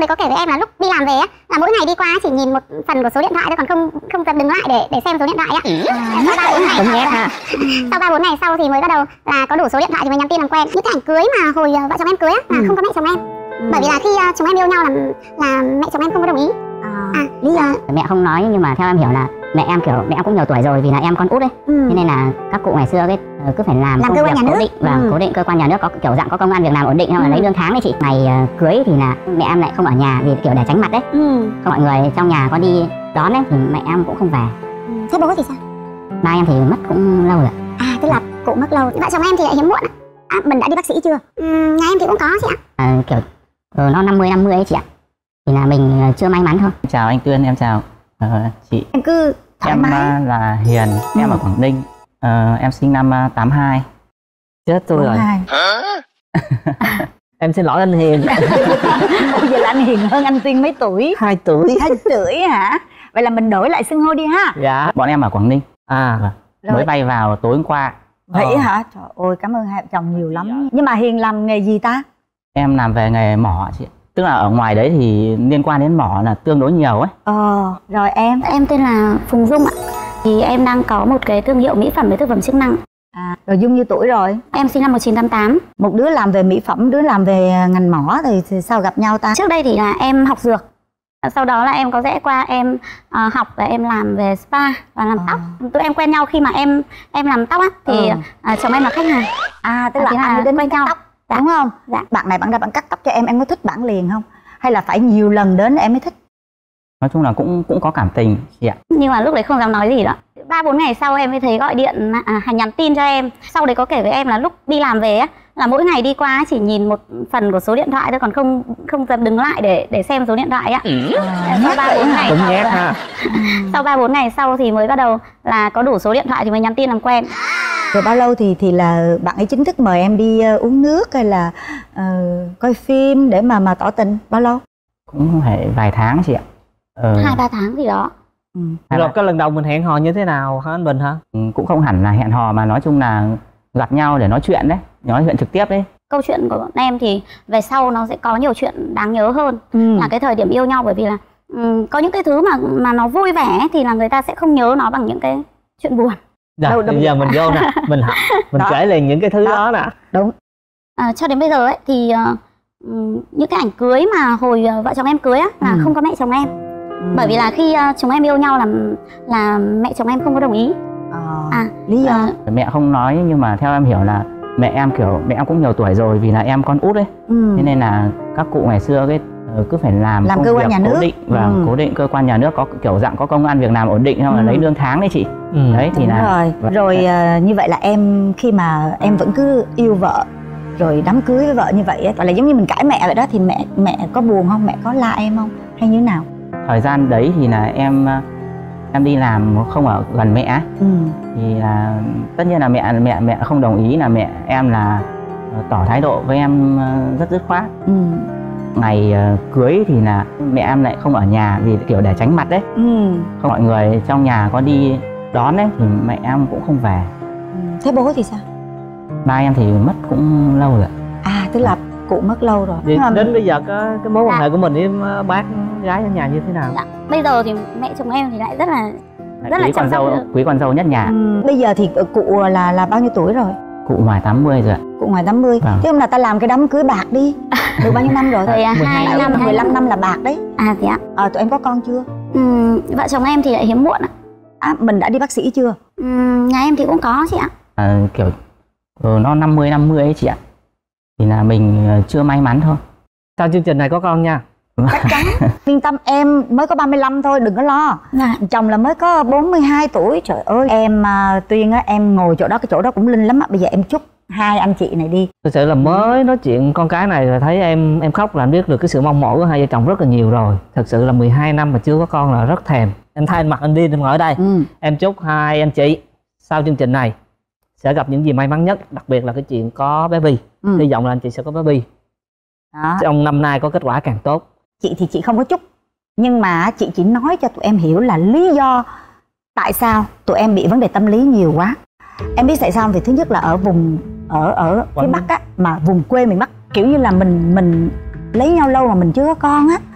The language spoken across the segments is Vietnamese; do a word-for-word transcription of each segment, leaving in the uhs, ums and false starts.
đấy có kể với em là lúc đi làm về á là mỗi ngày đi qua chỉ nhìn một phần của số điện thoại thôi, còn không không dám đứng lại để để xem số điện thoại á. Sau ba bốn ngày cũng nghe ha. Sau ba bốn ngày sau thì mới bắt đầu là có đủ số điện thoại thì mới nhắn tin làm quen. Những cái ảnh cưới mà hồi vợ chồng em cưới á là ừ. không có mẹ chồng em. Ừ. Bởi vì là khi uh, chồng em yêu nhau là là mẹ chồng em không có đồng ý. À, à lý do mẹ không nói, nhưng mà theo em hiểu là mẹ em kiểu mẹ em cũng nhiều tuổi rồi, vì là em con út ấy, ừ. thế nên là các cụ ngày xưa ấy cứ phải làm, làm công cơ quan việc nhà cố nước. định và ừ. cố định cơ quan nhà nước, có kiểu dạng có công ăn việc làm ổn định, hoặc là ừ. lấy lương tháng ấy chị. Ngày uh, cưới thì là mẹ em lại không ở nhà vì kiểu để tránh mặt đấy. Ừ. Mọi người trong nhà có đi đón ấy thì mẹ em cũng không về. Ừ. Thế bố thì sao? Ba em thì mất cũng lâu rồi. À tức là cụ mất lâu. Vợ chồng em thì lại hiếm muộn ạ. À, mình đã đi bác sĩ chưa? Ừ, nhà em thì cũng có chị ạ. À, kiểu ừ, nó năm mươi năm mươi ấy chị ạ. Thì là mình uh, chưa may mắn thôi. Chào anh Tuyên, em chào uh, chị. Em cứ thoải em mái. uh, là Hiền, ừ. em ở Quảng Ninh. Uh, em sinh năm uh, tám hai. Chết tôi rồi. Em xin lỗi anh Hiền. Bây giờ là anh Hiền hơn anh Tuyên mấy tuổi? Hai tuổi. Hai tuổi hả? Vậy là mình đổi lại xưng hô đi ha. Dạ. Bọn em ở Quảng Ninh. À rồi. Mới bay vào tối hôm qua. Vậy ờ. hả? Trời ơi, cảm ơn hai vợ chồng nhiều lắm. Dạ. Nhưng mà Hiền làm nghề gì ta? Em làm về nghề mỏ chị. Tức là ở ngoài đấy thì liên quan đến mỏ là tương đối nhiều ấy. Ờ, rồi em. Em tên là Phùng Dung ạ. Thì em đang có một cái thương hiệu mỹ phẩm với thực phẩm chức năng. À, rồi Dung nhiêu tuổi rồi? Em sinh năm một nghìn chín trăm tám mươi tám. Một đứa làm về mỹ phẩm, đứa làm về ngành mỏ thì, thì sao gặp nhau ta? Trước đây thì là em học dược. Sau đó là em có rẽ qua em uh, học và em làm về spa và làm à. tóc. Tụi em quen nhau khi mà em em làm tóc á thì ừ. uh, chồng em là khách hàng. À tức là, là anh đến quen nhau tóc, dạ. đúng không? Dạ. Bạn này bạn ra bạn cắt tóc cho em, em có thích bạn liền không? Hay là phải nhiều lần đến em mới thích? Nói chung là cũng cũng có cảm tình chị ạ. Nhưng mà lúc đấy không dám nói gì đó. Ba bốn ngày sau em mới thấy gọi điện à, nhắn tin cho em. Sau đấy có kể với em là lúc đi làm về á là mỗi ngày đi qua chỉ nhìn một phần của số điện thoại thôi, còn không không dám đứng lại để để xem số điện thoại á. Ừ. À, sau ba bốn ngày cũng sau, nhét ha. Sau ba bốn ngày sau thì mới bắt đầu là có đủ số điện thoại thì mới nhắn tin làm quen. Rồi bao lâu thì thì là bạn ấy chính thức mời em đi uh, uống nước hay là uh, coi phim để mà mà tỏ tình? Bao lâu? Cũng phải vài tháng chị ạ. Ờ... hai ba tháng gì đó. Ừ. Rồi cái lần đầu mình hẹn hò như thế nào hả anh Bình hả? Ừ, cũng không hẳn là hẹn hò mà nói chung là gặp nhau để nói chuyện đấy, nói chuyện trực tiếp đấy. Câu chuyện của bọn em thì về sau nó sẽ có nhiều chuyện đáng nhớ hơn ừ. là cái thời điểm yêu nhau, bởi vì là um, có những cái thứ mà mà nó vui vẻ thì là người ta sẽ không nhớ nó bằng những cái chuyện buồn. Rồi bây giờ mình vô nè, mình mình kể liền những cái thứ đó, đó nè. Đúng. À, cho đến bây giờ ấy thì uh, những cái ảnh cưới mà hồi uh, vợ chồng em cưới á là ừ. không có mẹ chồng em. Ừ. Bởi vì là khi uh, chúng em yêu nhau là là mẹ chồng em không có đồng ý. À, à lý do uh, mẹ không nói, nhưng mà theo em hiểu là mẹ em kiểu mẹ em cũng nhiều tuổi rồi, vì là em con út ấy, ừ. thế nên là các cụ ngày xưa cái cứ phải làm, làm công cơ quan việc nhà nước cố định và ừ. cố định cơ quan nhà nước, có kiểu dạng có công ăn việc làm ổn định, hoặc là ừ. lấy lương tháng đấy chị. Ừ. Đấy thì đúng là rồi. Và... rồi uh, như vậy là em khi mà em vẫn cứ yêu vợ rồi đám cưới với vợ như vậy ấy, gọi là giống như mình cãi mẹ vậy đó, thì mẹ mẹ có buồn không, mẹ có la em không hay như thế nào? Thời gian đấy thì là em em đi làm không ở gần mẹ, ừ. thì là tất nhiên là mẹ mẹ mẹ không đồng ý, là mẹ em là tỏ thái độ với em rất dứt khoát. Ừ. Ngày uh, cưới thì là mẹ em lại không ở nhà vì kiểu để tránh mặt đấy. Ừ. Không, mọi người trong nhà có đi đón đấy thì mẹ em cũng không về. Ừ. Thế bố thì sao? Ba em thì mất cũng lâu rồi. À tức là cụ mất lâu rồi. Thì đến mà... bây giờ cái, cái mối quan hệ của mình với bác gái ở nhà như thế nào? Dạ. Bây giờ thì mẹ chồng em thì lại rất là rất quý là con dâu, quý con dâu nhất nhà. Ừ. Bây giờ thì cụ là là bao nhiêu tuổi rồi? Cụ ngoài tám mươi rồi ạ. Cụ ngoài tám mươi. Vâng. Thế hôm nào ta làm cái đám cưới bạc đi. Được bao nhiêu năm rồi? Thì hai năm, mười lăm năm là bạc đấy. À thế ạ. Ờ, tụi em có con chưa? Ừ, vợ chồng em thì lại hiếm muộn ạ. À, mình đã đi bác sĩ chưa? Ừ, nhà em thì cũng có chị ạ. À, kiểu ừ, nó năm mươi năm mươi ấy chị ạ. Thì là mình chưa may mắn thôi. Sau chương trình này có con nha. Chắc chắn. Yên tâm, em mới có ba mươi lăm thôi, đừng có lo. À. Chồng là mới có bốn mươi hai tuổi. Trời ơi, em uh, Tuyên á, em ngồi chỗ đó, cái chỗ đó cũng linh lắm á. Bây giờ em chúc hai anh chị này đi. Thực sự là mới nói chuyện con cái này rồi thấy em em khóc là em biết được cái sự mong mỏi của hai vợ chồng rất là nhiều rồi. Thật sự là mười hai năm mà chưa có con là rất thèm. Em thay mặt anh đi đừng ngồi ở đây. Ừ. Em chúc hai anh chị sau chương trình này sẽ gặp những gì may mắn nhất, đặc biệt là cái chuyện có bé Bi. Ừ. Hy vọng là anh chị sẽ có bé Bi. Đó. Trong năm nay có kết quả càng tốt. Chị thì chị không có chúc, nhưng mà chị chỉ nói cho tụi em hiểu là lý do tại sao tụi em bị vấn đề tâm lý nhiều quá. Em biết tại sao không? Vì thứ nhất là ở vùng ở ở phía Bắc á, mà vùng quê miền Bắc kiểu như là mình mình lấy nhau lâu mà mình chưa có con á,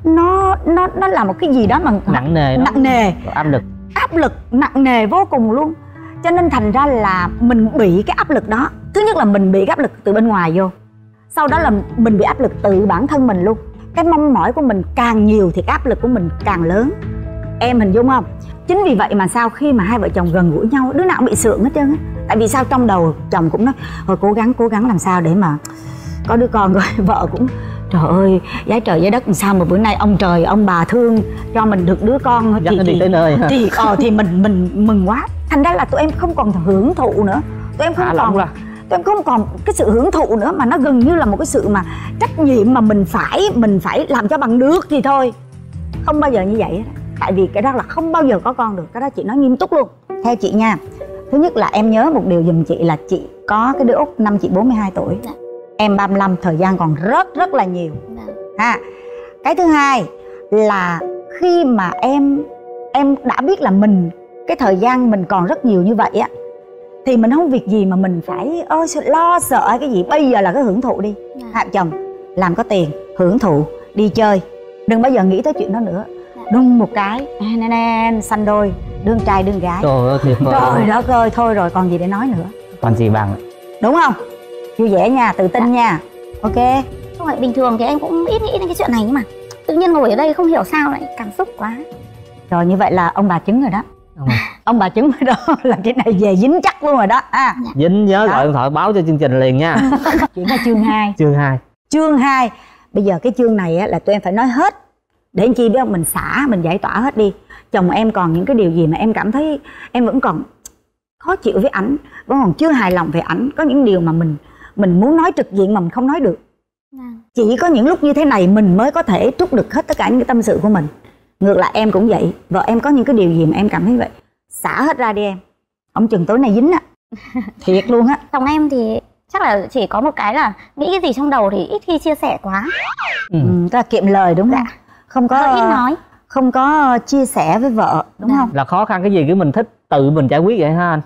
nó nó nó là một cái gì đó mà nặng nề đó. Nặng nề, áp lực áp lực nặng nề vô cùng luôn. Cho nên thành ra là mình bị cái áp lực đó. Thứ nhất là mình bị cái áp lực từ bên ngoài vô, sau đó là mình bị áp lực từ bản thân mình luôn. Cái mong mỏi của mình càng nhiều thì cái áp lực của mình càng lớn. Em hình dung không? Chính vì vậy mà sao khi mà hai vợ chồng gần gũi nhau, đứa nào cũng bị sượng hết trơn á. Tại vì sao trong đầu chồng cũng nói thôi cố gắng cố gắng làm sao để mà có đứa con, rồi vợ cũng trời ơi giá trời giá đất làm sao mà bữa nay ông trời ông bà thương cho mình được đứa con dắt thì, nó đi thì, tới nơi thì ờ thì mình mình mừng quá. Thành ra là tụi em không còn hưởng thụ nữa, tụi em không Thả còn ra. tụi em không còn cái sự hưởng thụ nữa, mà nó gần như là một cái sự mà trách nhiệm mà mình phải mình phải làm cho bằng được thì thôi. Không bao giờ như vậy hết. Tại vì cái đó là không bao giờ có con được, cái đó chị nói nghiêm túc luôn. Theo chị nha, thứ nhất là em nhớ một điều giùm chị là chị có cái đứa út năm chị bốn mươi hai tuổi, dạ. Em ba mươi lăm, thời gian còn rất rất là nhiều, dạ. Ha. Cái thứ hai là khi mà em em đã biết là mình cái thời gian mình còn rất nhiều như vậy á, thì mình không việc gì mà mình phải ơ lo sợ cái gì. Bây giờ là cái hưởng thụ đi, dạ. Hai chồng làm có tiền hưởng thụ đi chơi, đừng bao giờ nghĩ tới chuyện đó nữa. Đùng một cái nên em sanh đôi, đương trai đương gái. Trời ơi thiệt vời. Trời đất ơi, thôi rồi còn gì để nói nữa. còn gì bằng. Đúng không? Vui vẻ nha, tự tin, dạ. Nha. Ok. Không phải bình thường thì em cũng ít nghĩ đến cái chuyện này, nhưng mà tự nhiên ngồi ở đây không hiểu sao lại cảm xúc quá. Rồi như vậy là ông bà chứng rồi đó. Ông, ông bà chứng rồi đó là cái này về dính chắc luôn rồi đó. À. Dạ. Dính nhớ đó. Gọi điện thoại báo cho chương trình liền nha. Chuyển qua chương hai. Chương hai. Chương hai. Bây giờ cái chương này á, là tụi em phải nói hết. Để anh chi biết không, mình xả, mình giải tỏa hết đi. Chồng em còn những cái điều gì mà em cảm thấy em vẫn còn khó chịu với ảnh, vẫn còn chưa hài lòng về ảnh. Có những điều mà mình mình muốn nói trực diện mà mình không nói được. À. Chỉ có những lúc như thế này mình mới có thể trút được hết tất cả những cái tâm sự của mình. Ngược lại em cũng vậy. Vợ em có những cái điều gì mà em cảm thấy vậy, xả hết ra đi em. Ông chừng tối nay dính á. Thiệt luôn á. Chồng em thì chắc là chỉ có một cái là nghĩ cái gì trong đầu thì ít khi chia sẻ quá. Ừ, tức là kiệm lời đúng không? Dạ. Không có hơi ít nói, không có chia sẻ với vợ đúng dạ. Không? Là khó khăn cái gì cứ mình thích tự mình giải quyết vậy ha anh?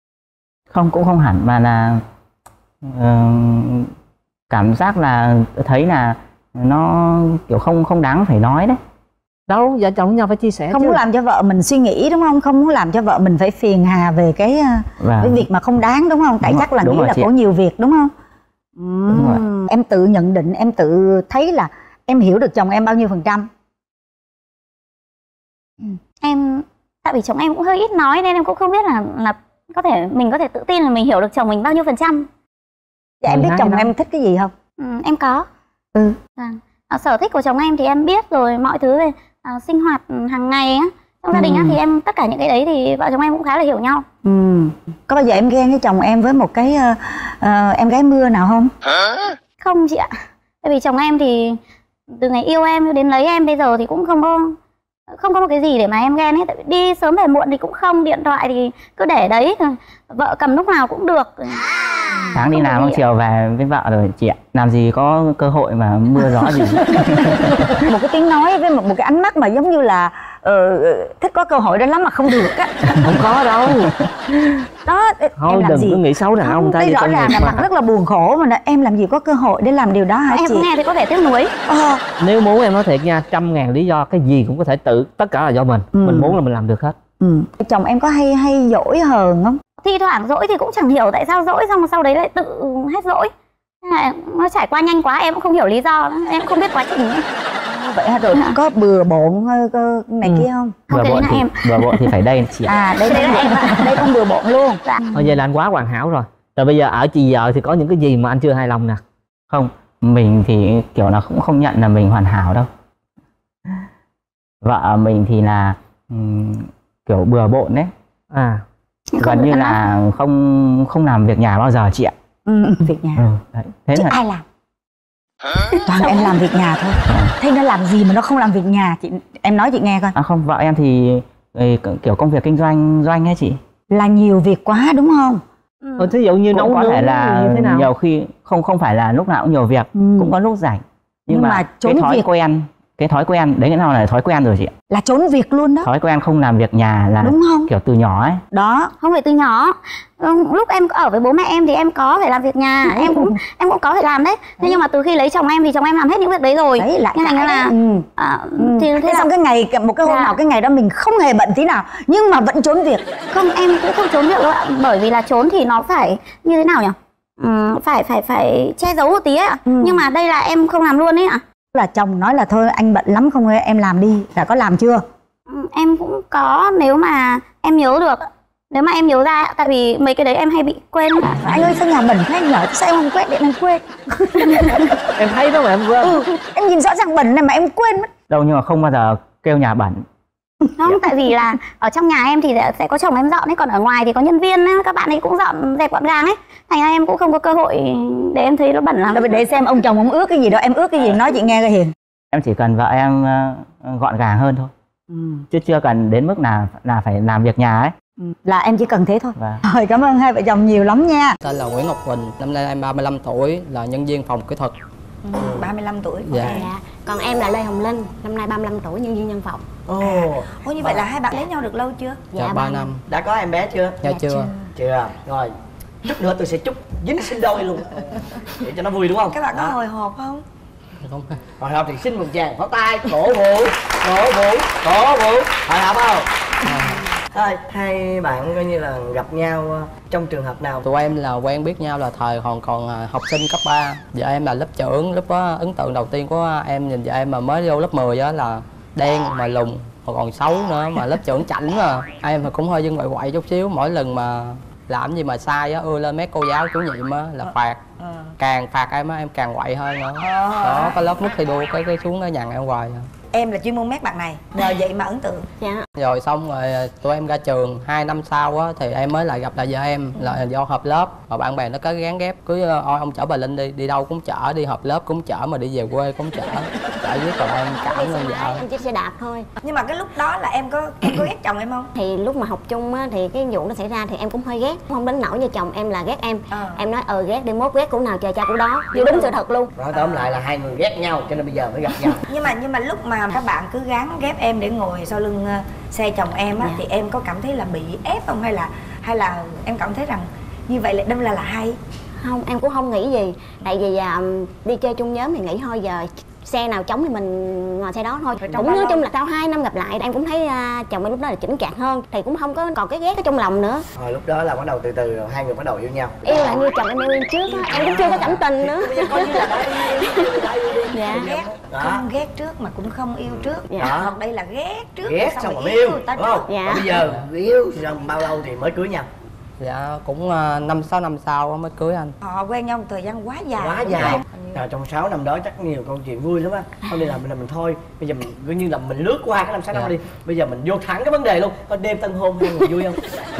Không, cũng không hẳn, mà là uh, cảm giác là thấy là nó kiểu không không đáng phải nói đấy. Đâu, vợ chồng nhau phải chia sẻ không chứ. Muốn làm cho vợ mình suy nghĩ đúng không? Không muốn làm cho vợ mình phải phiền hà về cái và... cái việc mà không đáng đúng không? Tại đúng chắc rồi, là nghĩ là có nhiều việc đúng không? Đúng uhm. Em tự nhận định, em tự thấy là em hiểu được chồng em bao nhiêu phần trăm? Em tại vì chồng em cũng hơi ít nói nên em cũng không biết là là có thể mình có thể tự tin là mình hiểu được chồng mình bao nhiêu phần trăm. Dạ, em biết chồng đó. Em thích cái gì không? Ừ, em có. Ừ. À, sở thích của chồng em thì em biết rồi, mọi thứ về à, sinh hoạt hàng ngày á, trong gia đình á, ừ. thì em tất cả những cái đấy thì vợ chồng em cũng khá là hiểu nhau. Ừ. Có bao giờ em ghen với chồng em với một cái uh, uh, em gái mưa nào không? Không chị ạ. Tại vì chồng em thì từ ngày yêu em đến lấy em bây giờ thì cũng không có không có một cái gì để mà em ghen hết. Tại vì đi sớm về muộn thì cũng không, điện thoại thì cứ để đấy, vợ cầm lúc nào cũng được. Sáng đi làm, chiều về với vợ rồi chị ạ. Làm gì có cơ hội mà mưa gió gì. Một cái tiếng nói với một, một cái ánh mắt mà giống như là uh, thích có cơ hội đó lắm mà không được á. Không có đâu. Đó, thôi em làm đừng gì? cứ nghĩ xấu đàn ông ta. Rõ ràng là mặt rất là buồn khổ mà em làm gì có cơ hội để làm điều đó hả em chị? Em nghe thì có vẻ tiếc nuối. Ờ. Nếu muốn em nói thiệt nha, trăm ngàn lý do cái gì cũng có thể tự, tất cả là do mình. Ừ. Mình muốn là mình làm được hết. Ừ. Chồng em có hay hay dỗi hờn không? Thi thoảng dỗi thì cũng chẳng hiểu tại sao dỗi, xong rồi sau đấy lại tự hết dỗi. Nó trải qua nhanh quá em cũng không hiểu lý do, em không biết quá trình nữa. Vậy hả? Rồi à. Có bừa bộn này ừ. kia không? Bừa bộn thì, bừa bộn thì phải đây chị ạ. À đây đây đây, đây con bừa bộn luôn. Dạ. Thôi vậy là anh quá hoàn hảo rồi. Rồi bây giờ ở chị vợ thì có những cái gì mà anh chưa hài lòng nè? Không, mình thì kiểu là cũng không nhận là mình hoàn hảo đâu. Vợ mình thì là um, kiểu bừa bộn đấy. À. Gần như là không không làm việc nhà bao giờ chị ạ. Ừ, việc nhà. Ừ, đấy. Thế chứ là... ai làm? Toàn em làm việc nhà thôi. Thế nó làm gì mà nó không làm việc nhà chị? Em nói chị nghe coi. À không, vợ em thì kiểu công việc kinh doanh doanh ấy chị. Là nhiều việc quá đúng không? Ừ. Thí dụ như nấu có thể là như thế nào? Nhiều khi không không phải là lúc nào cũng nhiều việc, ừ. cũng có lúc rảnh. Nhưng, Nhưng mà, mà cái thói việc... quen cái thói quen đấy, cái nào là thói quen rồi chị ạ. Là trốn việc luôn đó. Thói quen không làm việc nhà là đúng không? Kiểu từ nhỏ ấy. Đó. Không phải từ nhỏ. Lúc em ở với bố mẹ em thì em có phải làm việc nhà, ừ. em cũng em cũng có phải làm đấy. Thế nhưng mà từ khi lấy chồng em thì chồng em làm hết những việc đấy rồi. Đấy lại thành ra là ừ. à, ừ. thì thế, thế là... xong cái ngày một cái hôm dạ. nào cái ngày đó mình không hề bận tí nào nhưng mà vẫn trốn việc. Không, em cũng không trốn việc đâu ạ, bởi vì là trốn thì nó phải như thế nào nhỉ? Ừ, phải phải phải che giấu một tí ấy ạ. Ừ. Nhưng mà đây là em không làm luôn ấy ạ. Là chồng nói là thôi anh bận lắm không em làm đi, là có làm chưa? Ừ, em cũng có, nếu mà em nhớ được, nếu mà em nhớ ra, tại vì mấy cái đấy em hay bị quên. Anh ơi sao nhà bẩn thế anh nhở, sao em không quét điện anh quên? Em thấy đó mà em quên. Ừ, em nhìn rõ ràng bẩn này mà em quên mất. Đâu nhưng mà không bao giờ kêu nhà bẩn. Không, tại vì là ở trong nhà em thì sẽ có chồng em dọn ấy, còn ở ngoài thì có nhân viên ấy, các bạn ấy cũng dọn dẹp gọn gàng ấy, thành ra em cũng không có cơ hội để em thấy nó bẩn lắm. Để xem ông chồng ông ước cái gì đó, em ước cái gì nói chị nghe coi Hiền. Em chỉ cần vợ em uh, gọn gàng hơn thôi, ừ. chứ chưa cần đến mức là là phải làm việc nhà ấy. Ừ. Là em chỉ cần thế thôi. Vâng. Rồi cảm ơn hai vợ chồng nhiều lắm nha. Tên là Nguyễn Ngọc Quỳnh, năm nay em ba mươi lăm tuổi, là nhân viên phòng kỹ thuật. Ừ, ba mươi lăm tuổi. Dạ. Dạ. Còn em là Lê Hồng Linh, năm nay ba mươi lăm tuổi, nhân viên nhân phòng. Ồ, à. Ồ như vậy là hai bạn lấy nhau được lâu chưa? Dạ, ba năm. Đã có em bé chưa? Dạ, dạ chưa. chưa. Chưa. Rồi, chút nữa tôi sẽ chúc dính sinh đôi luôn để cho nó vui đúng không? Các bạn có hồi hộp không? Không. Hồi hộp thì xin một tràng pháo tay, cổ vũ, cổ vũ, cổ vũ. Hồi hộp không? Thôi, hai bạn coi như là gặp nhau trong trường hợp nào? Tụi em là quen biết nhau là thời còn còn học sinh cấp ba. Vợ em là lớp trưởng, lúc đó ấn tượng đầu tiên của em nhìn vợ em mà mới vô lớp mười á là đen mà lùn, còn xấu nữa, mà lớp trưởng chảnh mà. Em thì cũng hơi dân ngoại quậy chút xíu, mỗi lần mà làm gì mà sai á, ưa lên mấy cô giáo chủ nhiệm á là phạt. Càng phạt em á em càng quậy hơn nữa. Đó, có lớp mút thi đua cái cái xuống cái nhằn em hoài. Em là chuyên môn mét bạn này, nhờ vậy mà ấn tượng. Dạ. Rồi xong rồi tụi em ra trường, hai năm sau á thì em mới lại gặp lại vợ em là do họp lớp. Và bạn bè nó có gán ghép, cứ ôi ông chở bà Linh đi, đi đâu cũng chở, đi họp lớp cũng chở, mà đi về quê cũng chở. Chở với tụi em cảm ơn vợ. Em chỉ xe đạp thôi. Nhưng mà cái lúc đó là em có em có ghét chồng em không? Thì lúc mà học chung á thì cái vụ nó xảy ra thì em cũng hơi ghét, không đến nỗi như chồng em là ghét em. À. Em nói ờ ghét đi, mốt ghét cũ nào chờ cha cũ đó, như đúng sự thật luôn. Nói tóm lại là hai người ghét nhau cho nên bây giờ mới gặp nhau. Nhưng mà nhưng mà lúc mà các bạn cứ gán ghép em để ngồi sau lưng xe chồng em á, dạ. thì em có cảm thấy là bị ép không, hay là hay là em cảm thấy rằng như vậy là đâm là là hay? Không, em cũng không nghĩ gì, tại vì uh, đi chơi chung nhóm thì nghĩ thôi giờ xe nào trống thì mình ngồi xe đó thôi. Cũng nói chung là sau hai năm gặp lại em cũng thấy uh, chồng em lúc đó là chững chạc hơn, thì cũng không có còn cái ghét ở trong lòng nữa. Rồi lúc đó là bắt đầu từ từ hai người bắt đầu yêu nhau. Yêu là như chồng em yêu em trước á, em cũng chưa có cảm tình nữa. Dạ. Ghét, không ghét trước mà cũng không yêu trước. Dạ. Hoặc đây là ghét trước ghét xong rồi mới yêu, đúng không? Dạ. Bây giờ yêu xong bao lâu thì mới cưới nhau? Dạ cũng năm sáu năm sau mới cưới anh. Họ quen nhau một thời gian quá dài. Quá dài. À, trong sáu năm đó chắc nhiều câu chuyện vui lắm á. Không đi làm mình là mình thôi. Bây giờ mình cứ như là mình lướt qua cái năm sáu năm đi. Bây giờ mình vô thẳng cái vấn đề luôn. Có đêm tân hôn hai người vui không?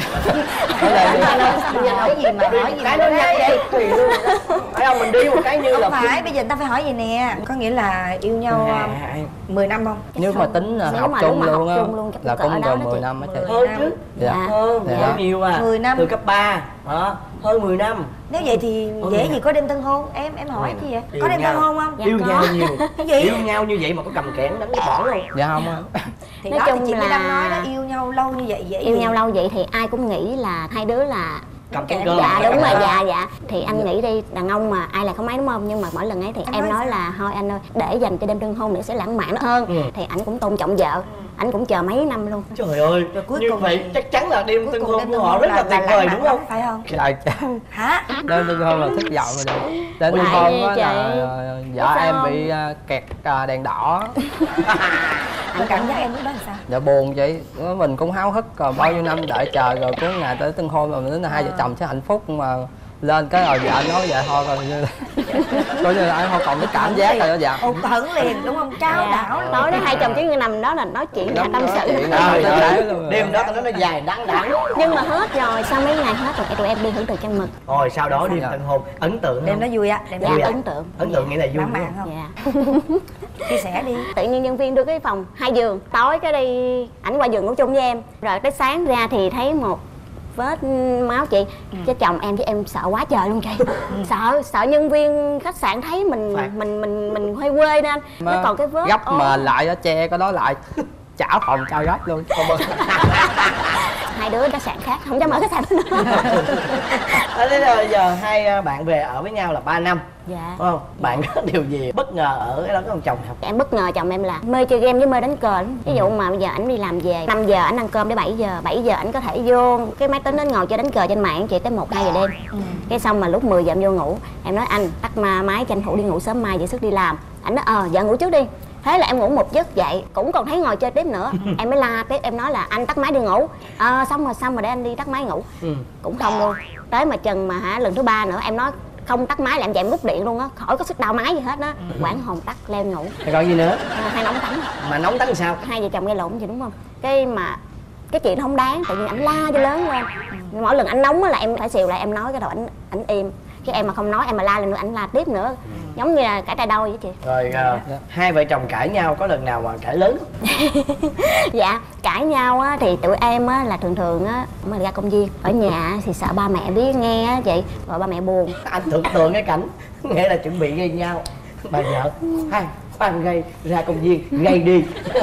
Hỏi gì mà hỏi gì cái đó nhanh vậy? Tùy luôn. Phải không? Mình đi một cái như không là phải, bây giờ người ta phải hỏi gì nè. Có nghĩa là yêu nhau mười năm không? Nếu mà tính là học chung luôn á là cũng gần mười năm hết trơn. Hơn chứ. Dạ. Hơn, hơn nhiều à. mười năm. Từ cấp ba. Đó, hơn mười năm. Nếu vậy thì dễ gì có đêm tân hôn. Em em hỏi chi vậy? Có đêm tân hôn không? Dạ, yêu có. nhau nhiều. Cái gì? Yêu nhau như vậy mà có cầm kẽn đánh cái bỏ không? Dạ không á. Thì nói đó chung thì chị là mới đang nói đó, yêu nhau lâu như vậy dễ yêu gì? nhau lâu vậy thì ai cũng nghĩ là hai đứa là cầm cái cơm. Dạ đúng rồi, dạ dạ. Thì anh nghĩ đi, đàn ông mà ai là không ấy đúng không? Nhưng mà mỗi lần ấy thì anh em nói, nói là thôi anh ơi, để dành cho đêm tân hôn nữa sẽ lãng mạn hơn. Ừ. Thì anh cũng tôn trọng vợ. Ừ. Anh cũng chờ mấy năm luôn. Trời ơi, rồi cuối như cùng vậy chắc chắn là đêm tân hôn của họ rất là tuyệt vời đúng không? Phải không? Trời trời. Hả? Đêm tân hôn là thất vọng rồi đó. Đêm tân hôn á là vợ em bị kẹt đèn đỏ. Anh cảm giác em lúc đó là sao? Dạ buồn vậy, mình cũng háo hức rồi bao nhiêu năm đợi chờ rồi cuối ngày tới tân hôn rồi mình tính là hai vợ chồng sẽ hạnh phúc, mà lên cái rồi vợ nói vậy thôi rồi coi như là anh không còn cái cảm giác rồi đó. Dạ hụt hẫng liền đúng không? Trao dạ. đảo Nói đó hai chồng chứ như nằm đó là nói chuyện là tâm sự. Đêm đó tao nói nó dài đắng đắng. Nhưng mà hết rồi, sau mấy ngày hết rồi tụi em đi hưởng từ trăng mật. Rồi sau đó đi tân hôn ấn tượng không? Đêm đó vui á. Dạ ấn tượng. Ấn tượng nghĩa là vui mãn không? Dạ. Chia sẻ đi. Tự nhiên nhân viên đưa cái phòng hai giường, tối cái đi ảnh qua giường ngủ chung với em, rồi tới sáng ra thì thấy một vết máu chị. Ừ. Chứ chồng em với em sợ quá trời luôn chị. Ừ. Sợ sợ nhân viên khách sạn thấy mình Phạt. mình mình mình hơi quê nên nó còn cái vết gấp mà lại đó, che cái đó lại trả phòng cho gấp luôn. Hai đứa khách sạn khác không dám mở khách sạn nữa. Thế bây giờ hai bạn về ở với nhau là ba năm. Dạ. Đúng không? Bạn có điều gì bất ngờ ở cái đó có ông chồng không? Em bất ngờ chồng em là mê chơi game với mê đánh cờ lắm. Ví dụ mà bây giờ ảnh đi làm về năm giờ ảnh ăn cơm đến bảy giờ, bảy giờ ảnh có thể vô cái máy tính ảnh ngồi chơi đánh cờ trên mạng chị tới một hai giờ đêm. Ừ. Cái xong mà lúc mười giờ em vô ngủ, em nói anh tắt ma máy tranh thủ đi ngủ sớm mai dậy sức đi làm. Ảnh nói ờ vợ ngủ trước đi. Thế là em ngủ một giấc dậy cũng còn thấy ngồi chơi tiếp nữa. Em mới la tiếp, em nói là anh tắt máy đi ngủ. À, xong rồi xong rồi để anh đi tắt máy ngủ. Ừ. Cũng không luôn. Tới mà chừng mà hả lần thứ ba nữa em nói không tắt máy là em chạy em rút điện luôn á, khỏi có sức đau máy gì hết á. Ừ. Quảng hồn tắt leo ngủ. Rồi còn gì nữa? À, hay nóng tắm. Mà nóng tắm sao? Hai vợ chồng gây lộn gì đúng không? Cái mà cái chuyện không đáng, tự nhiên ảnh la cho lớn lên. Ừ. Mỗi lần ảnh nóng là em phải xìu lại em nói cái đầu ảnh ảnh im. Chứ em mà không nói em mà la lên nữa ảnh la tiếp nữa. Ừ. Giống như là cãi tay đôi vậy chị. Rồi uh, hai vợ chồng cãi nhau có lần nào mà cãi lớn không? Dạ cãi nhau á thì tụi em á là thường thường á mà ra công viên ở nhà thì sợ ba mẹ biết nghe á chị, rồi ba mẹ buồn. Anh tưởng tượng cái cảnh nghĩa là chuẩn bị gây nhau, bà vợ hai khoan gây ra công viên gây đi.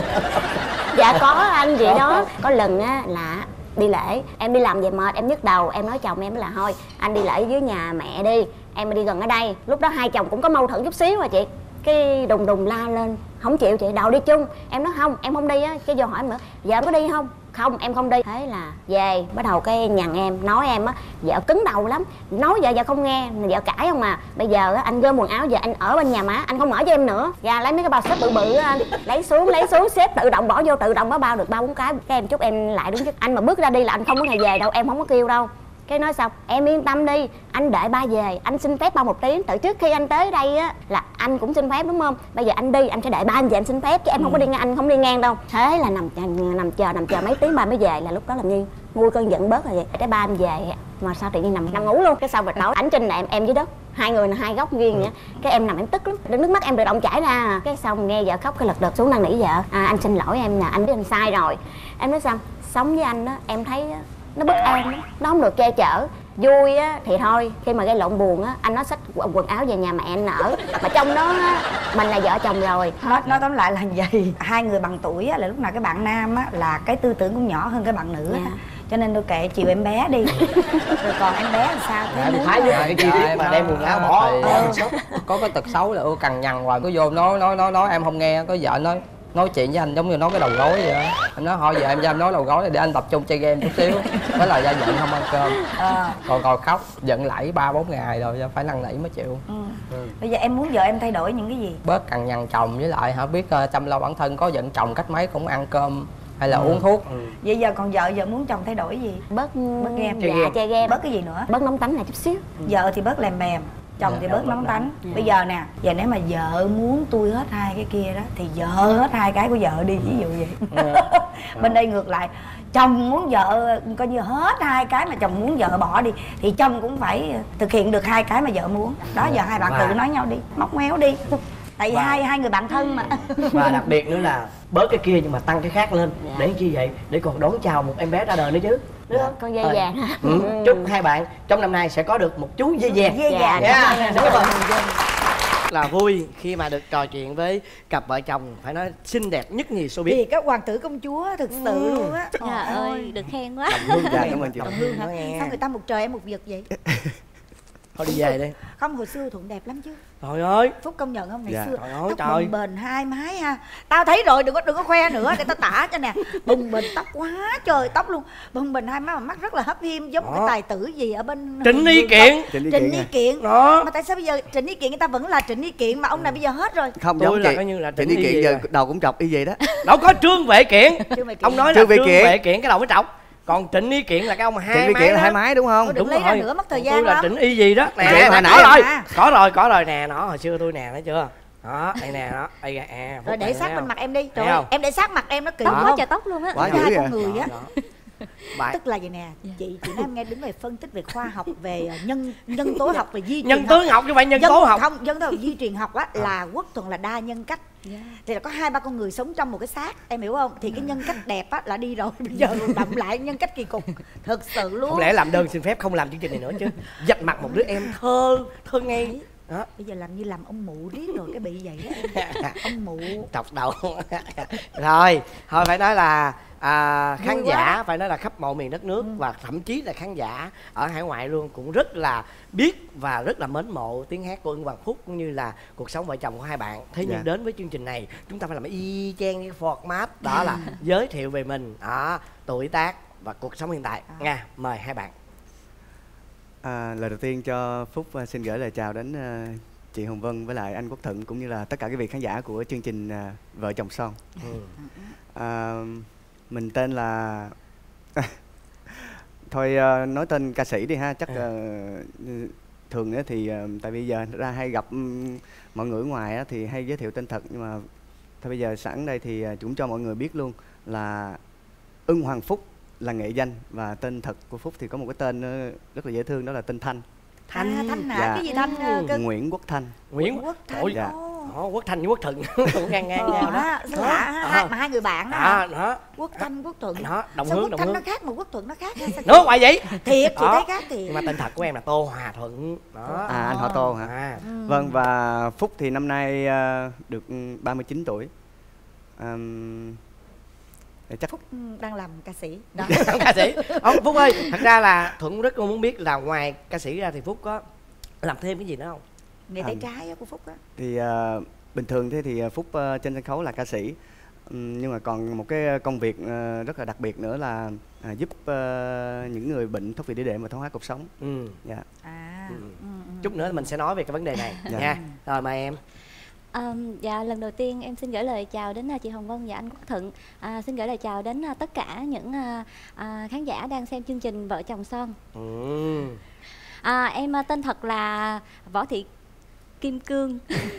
Dạ có anh vậy đó. Có lần á là đi lễ em đi làm về mệt em nhức đầu, em nói chồng em là thôi anh đi lễ dưới nhà mẹ đi, em đi gần ở đây. Lúc đó hai chồng cũng có mâu thuẫn chút xíu rồi chị, cái đùng đùng la lên không chịu chị, đòi đi chung. Em nói không em không đi á, cái vô hỏi em nữa vợ em có đi không, không em không đi. Thế là về bắt đầu cái nhằn em nói em á vợ cứng đầu lắm, nói vợ vợ không nghe, vợ cãi không mà bây giờ á anh gom quần áo giờ anh ở bên nhà má anh không ở cho em nữa, ra lấy mấy cái bao xếp bự bự anh lấy xuống lấy xuống xếp tự động bỏ vô, tự động bỏ bao được ba bốn cái. Cái em chúc em lại đúng chứ anh mà bước ra đi là anh không có ngày về đâu, em không có kêu đâu. Cái nói xong em yên tâm đi anh đợi ba về anh xin phép ba một tiếng, từ trước khi anh tới đây á là anh cũng xin phép đúng không, bây giờ anh đi anh sẽ đợi ba anh về anh xin phép chứ em ừ. không có đi ngang, anh không đi ngang đâu. Thế là nằm nằm chờ nằm chờ mấy tiếng ba mới về, là lúc đó là như nguôi cơn giận bớt rồi vậy. Cái ba anh về mà sao tự nhiên nằm nằm ngủ luôn. Cái sau rồi tối ảnh trên nệm em dưới đất, hai người là hai góc riêng vậy. Cái em nằm em tức lắm, nước mắt em tự động chảy ra. Cái xong nghe vợ khóc cái lật đật xuống năn nỉ vợ à, anh xin lỗi em nè, anh biết anh sai rồi. Em nói sao sống với anh á em thấy nó bất an đó, nó không được che chở. Vui á thì thôi, khi mà gây lộn buồn á anh nó xách quần áo về nhà mẹ anh ở, mà trong đó á mình là vợ chồng rồi. Nói, nói tóm lại là vậy, hai người bằng tuổi á là lúc nào cái bạn nam á là cái tư tưởng cũng nhỏ hơn cái bạn nữ á. Cho nên tôi kệ chiều em bé đi. Rồi còn em bé làm sao thế? Dạ, thái với cái chi tiết mà đem quần áo bỏ thì ờ. có cái tật xấu là ưa cằn nhằn hoài, cứ vô nói nói nói nói em không nghe, có vợ nói nói chuyện với anh giống như nói cái đầu gối vậy đó. Em nói thôi giờ em ra em nói đầu gối để anh tập trung chơi game chút xíu. Đó là ra giận không ăn cơm à. Còn còn khóc giận lẫy ba bốn ngày rồi phải năn nỉ mới chịu. Ừ. Ừ. Bây giờ em muốn vợ em thay đổi những cái gì? Bớt cằn nhằn chồng, với lại hả biết uh, chăm lo bản thân, có giận chồng cách mấy cũng ăn cơm hay là ừ. uống thuốc. Ừ. Vậy giờ còn vợ vợ muốn chồng thay đổi gì? Bớt bớt game, dạ, game. chơi game. Bớt cái gì nữa? Bớt nóng tánh là chút xíu. Ừ. Vợ thì bớt lèm bèm, chồng thì bớt nóng tánh. Ừ. Bây giờ nè, giờ nếu mà vợ muốn tôi hết hai cái kia đó thì vợ hết hai cái của vợ đi, ví dụ vậy. Ừ. Bên đây ngược lại, chồng muốn vợ coi như hết hai cái mà chồng muốn vợ bỏ đi thì chồng cũng phải thực hiện được hai cái mà vợ muốn. Đó giờ hai bạn và... tự nói nhau đi, móc méo đi. Tại vì và... hai hai người bạn thân mà. Và đặc biệt nữa là bớt cái kia nhưng mà tăng cái khác lên. Dạ. Để chi vậy? Để còn đón chào một em bé ra đời nữa chứ. Đúng không? Con dây vàng hả? Ừ. Chúc hai bạn trong năm nay sẽ có được một chú dây vàng. Dây vàng. Yeah. Đúng rồi. Là vui khi mà được trò chuyện với cặp vợ chồng phải nói xinh đẹp nhất nhì showbiz. Thì các hoàng tử công chúa thực sự ừ. luôn á. Trời ơi, được khen quá. Hương, dạ, cảm ơn chị. Hương hả? Sao người ta một trời em một vực vậy? Thôi đi về đi. Không, hồi xưa Thuận đẹp lắm chứ. Trời ơi. Phúc công nhận không? Ngày dạ. xưa trời ơi, tóc trời. bồng bềnh hai mái ha. Tao thấy rồi, đừng có đừng có khoe nữa để tao tả cho nè. Bồng bềnh tóc quá trời tóc luôn. Bồng bềnh hai mái mà mắt rất là hấp hiêm, giống đó. Cái tài tử gì ở bên Trịnh Y Kiện. Trịnh Y Kiện. Kiện. Đó. Mà tại sao bây giờ Trịnh Y Kiện người ta vẫn là Trịnh Y Kiện mà ông này bây giờ hết rồi? Không giống là coi như là Trịnh Y Kiện giờ đầu cũng trọc y vậy đó. Đâu có Trương Vệ Kiện. Ông nói là Trương Vệ Kiện cái đầu mới trọc. Còn Trịnh Y Kiện là cái ông hai Trịnh Y Kiện là hai mái đúng không? Đúng rồi. Nữa mất thời gian tôi là lắm. Trịnh Y gì đó. Nè, nè, hồi nãy có rồi. Có rồi, có rồi nè, nó hồi xưa tôi nè, thấy chưa? Đó, đây nè đó. Đây à. Rồi để sát bên mặt em đi. Trời ơi, em để sát mặt em nó kỳ quá trời tóc luôn á. Quá dữ con người á. Bạn Tức là vậy nè, chị chị nói em nghe đứng về phân tích về khoa học, về nhân nhân tố học, về di truyền nhân tố học chứ phải nhân Dân- tố học. Không, nhân tố học di truyền học á là Quốc Thuận là đa nhân cách. Thì là có hai ba con người sống trong một cái xác, em hiểu không? Thì cái nhân cách đẹp á là đi rồi, bây giờ đậm lại nhân cách kỳ cục. Thật sự luôn. Không lẽ làm đơn xin phép không làm chương trình này nữa chứ? Dạch mặt một đứa em thơ thơ ngây đó. Bây giờ làm như làm ông mụ riết rồi cái bị vậy đó em. Ông mụ Trọc đầu. Rồi thôi phải nói là à, khán Vui giả quá. phải nói là khắp mọi miền đất nước, ừ. và thậm chí là khán giả ở hải ngoại luôn cũng rất là biết và rất là mến mộ tiếng hát của Ưng Hoàng Phúc cũng như là cuộc sống vợ chồng của hai bạn. Thế nhưng Dạ. đến với chương trình này chúng ta phải làm y chang cái format đó là giới thiệu về mình, đó, tuổi tác và cuộc sống hiện tại nha. Mời hai bạn. À, lời đầu tiên cho Phúc uh, xin gửi lời chào đến uh, chị Hồng Vân với lại anh Quốc Thuận cũng như là tất cả các vị khán giả của chương trình uh, Vợ Chồng Son. Ừ. À, mình tên là thôi uh, nói tên ca sĩ đi ha, chắc uh, thường nữa thì uh, tại bây giờ ra hay gặp um, mọi người ở ngoài á, thì hay giới thiệu tên thật, nhưng mà thôi bây giờ sẵn đây thì uh, cũng cho mọi người biết luôn là Ưng Hoàng Phúc là nghệ danh, và tên thật của Phúc thì có một cái tên uh, rất là dễ thương, đó là tên Thanh. Thanh à, Thanh hả? Dạ. Cái gì Thanh? uh, cái... Nguyễn Quốc Thanh. Nguyễn Quốc Thanh. Ôi, dạ. Đó, Quốc Thanh với Quốc Thuận cũng ngang ngang Ờ, nhau đó. đó, sao lạ ha? Hai, mà hai người bạn đó, Đó, hả? đó. Quốc Thanh, Quốc Thuận. Đó, đồng Sao hướng, Quốc đồng Thanh hướng. nó khác mà Quốc Thuận nó khác ha? Sao Nữa hoài vậy? thiệt, chị Đó. thấy khác thiệt. Nhưng mà tên thật của em là Tô Hòa Thuận. Đó. À, anh họ Tô hả? À. Ừ. Vâng, và Phúc thì năm nay uh, được ba mươi chín tuổi. Um, chắc Phúc đang làm ca sĩ đó. Ca sĩ. Ông Phúc ơi, thật ra là Thuận rất muốn biết là ngoài ca sĩ ra thì Phúc có làm thêm cái gì nữa không? Nghề tay trái á của Phúc á. Thì uh, bình thường thế thì Phúc uh, trên sân khấu là ca sĩ, um, nhưng mà còn một cái công việc uh, rất là đặc biệt nữa là uh, giúp uh, những người bệnh thoát vị đĩa đệm và thoát hóa cột sống. Ừ. Dạ. À. Ừ. Ừ, ừ. Chút nữa mình sẽ nói về cái vấn đề này Dạ. nha. Rồi mời em. À, dạ lần đầu tiên em xin gửi lời chào đến chị Hồng Vân và anh Quốc Thuận. À, xin gửi lời chào đến tất cả những à, khán giả đang xem chương trình Vợ Chồng Son. Ừ. À, em tên thật là Võ Thị Kim Cương.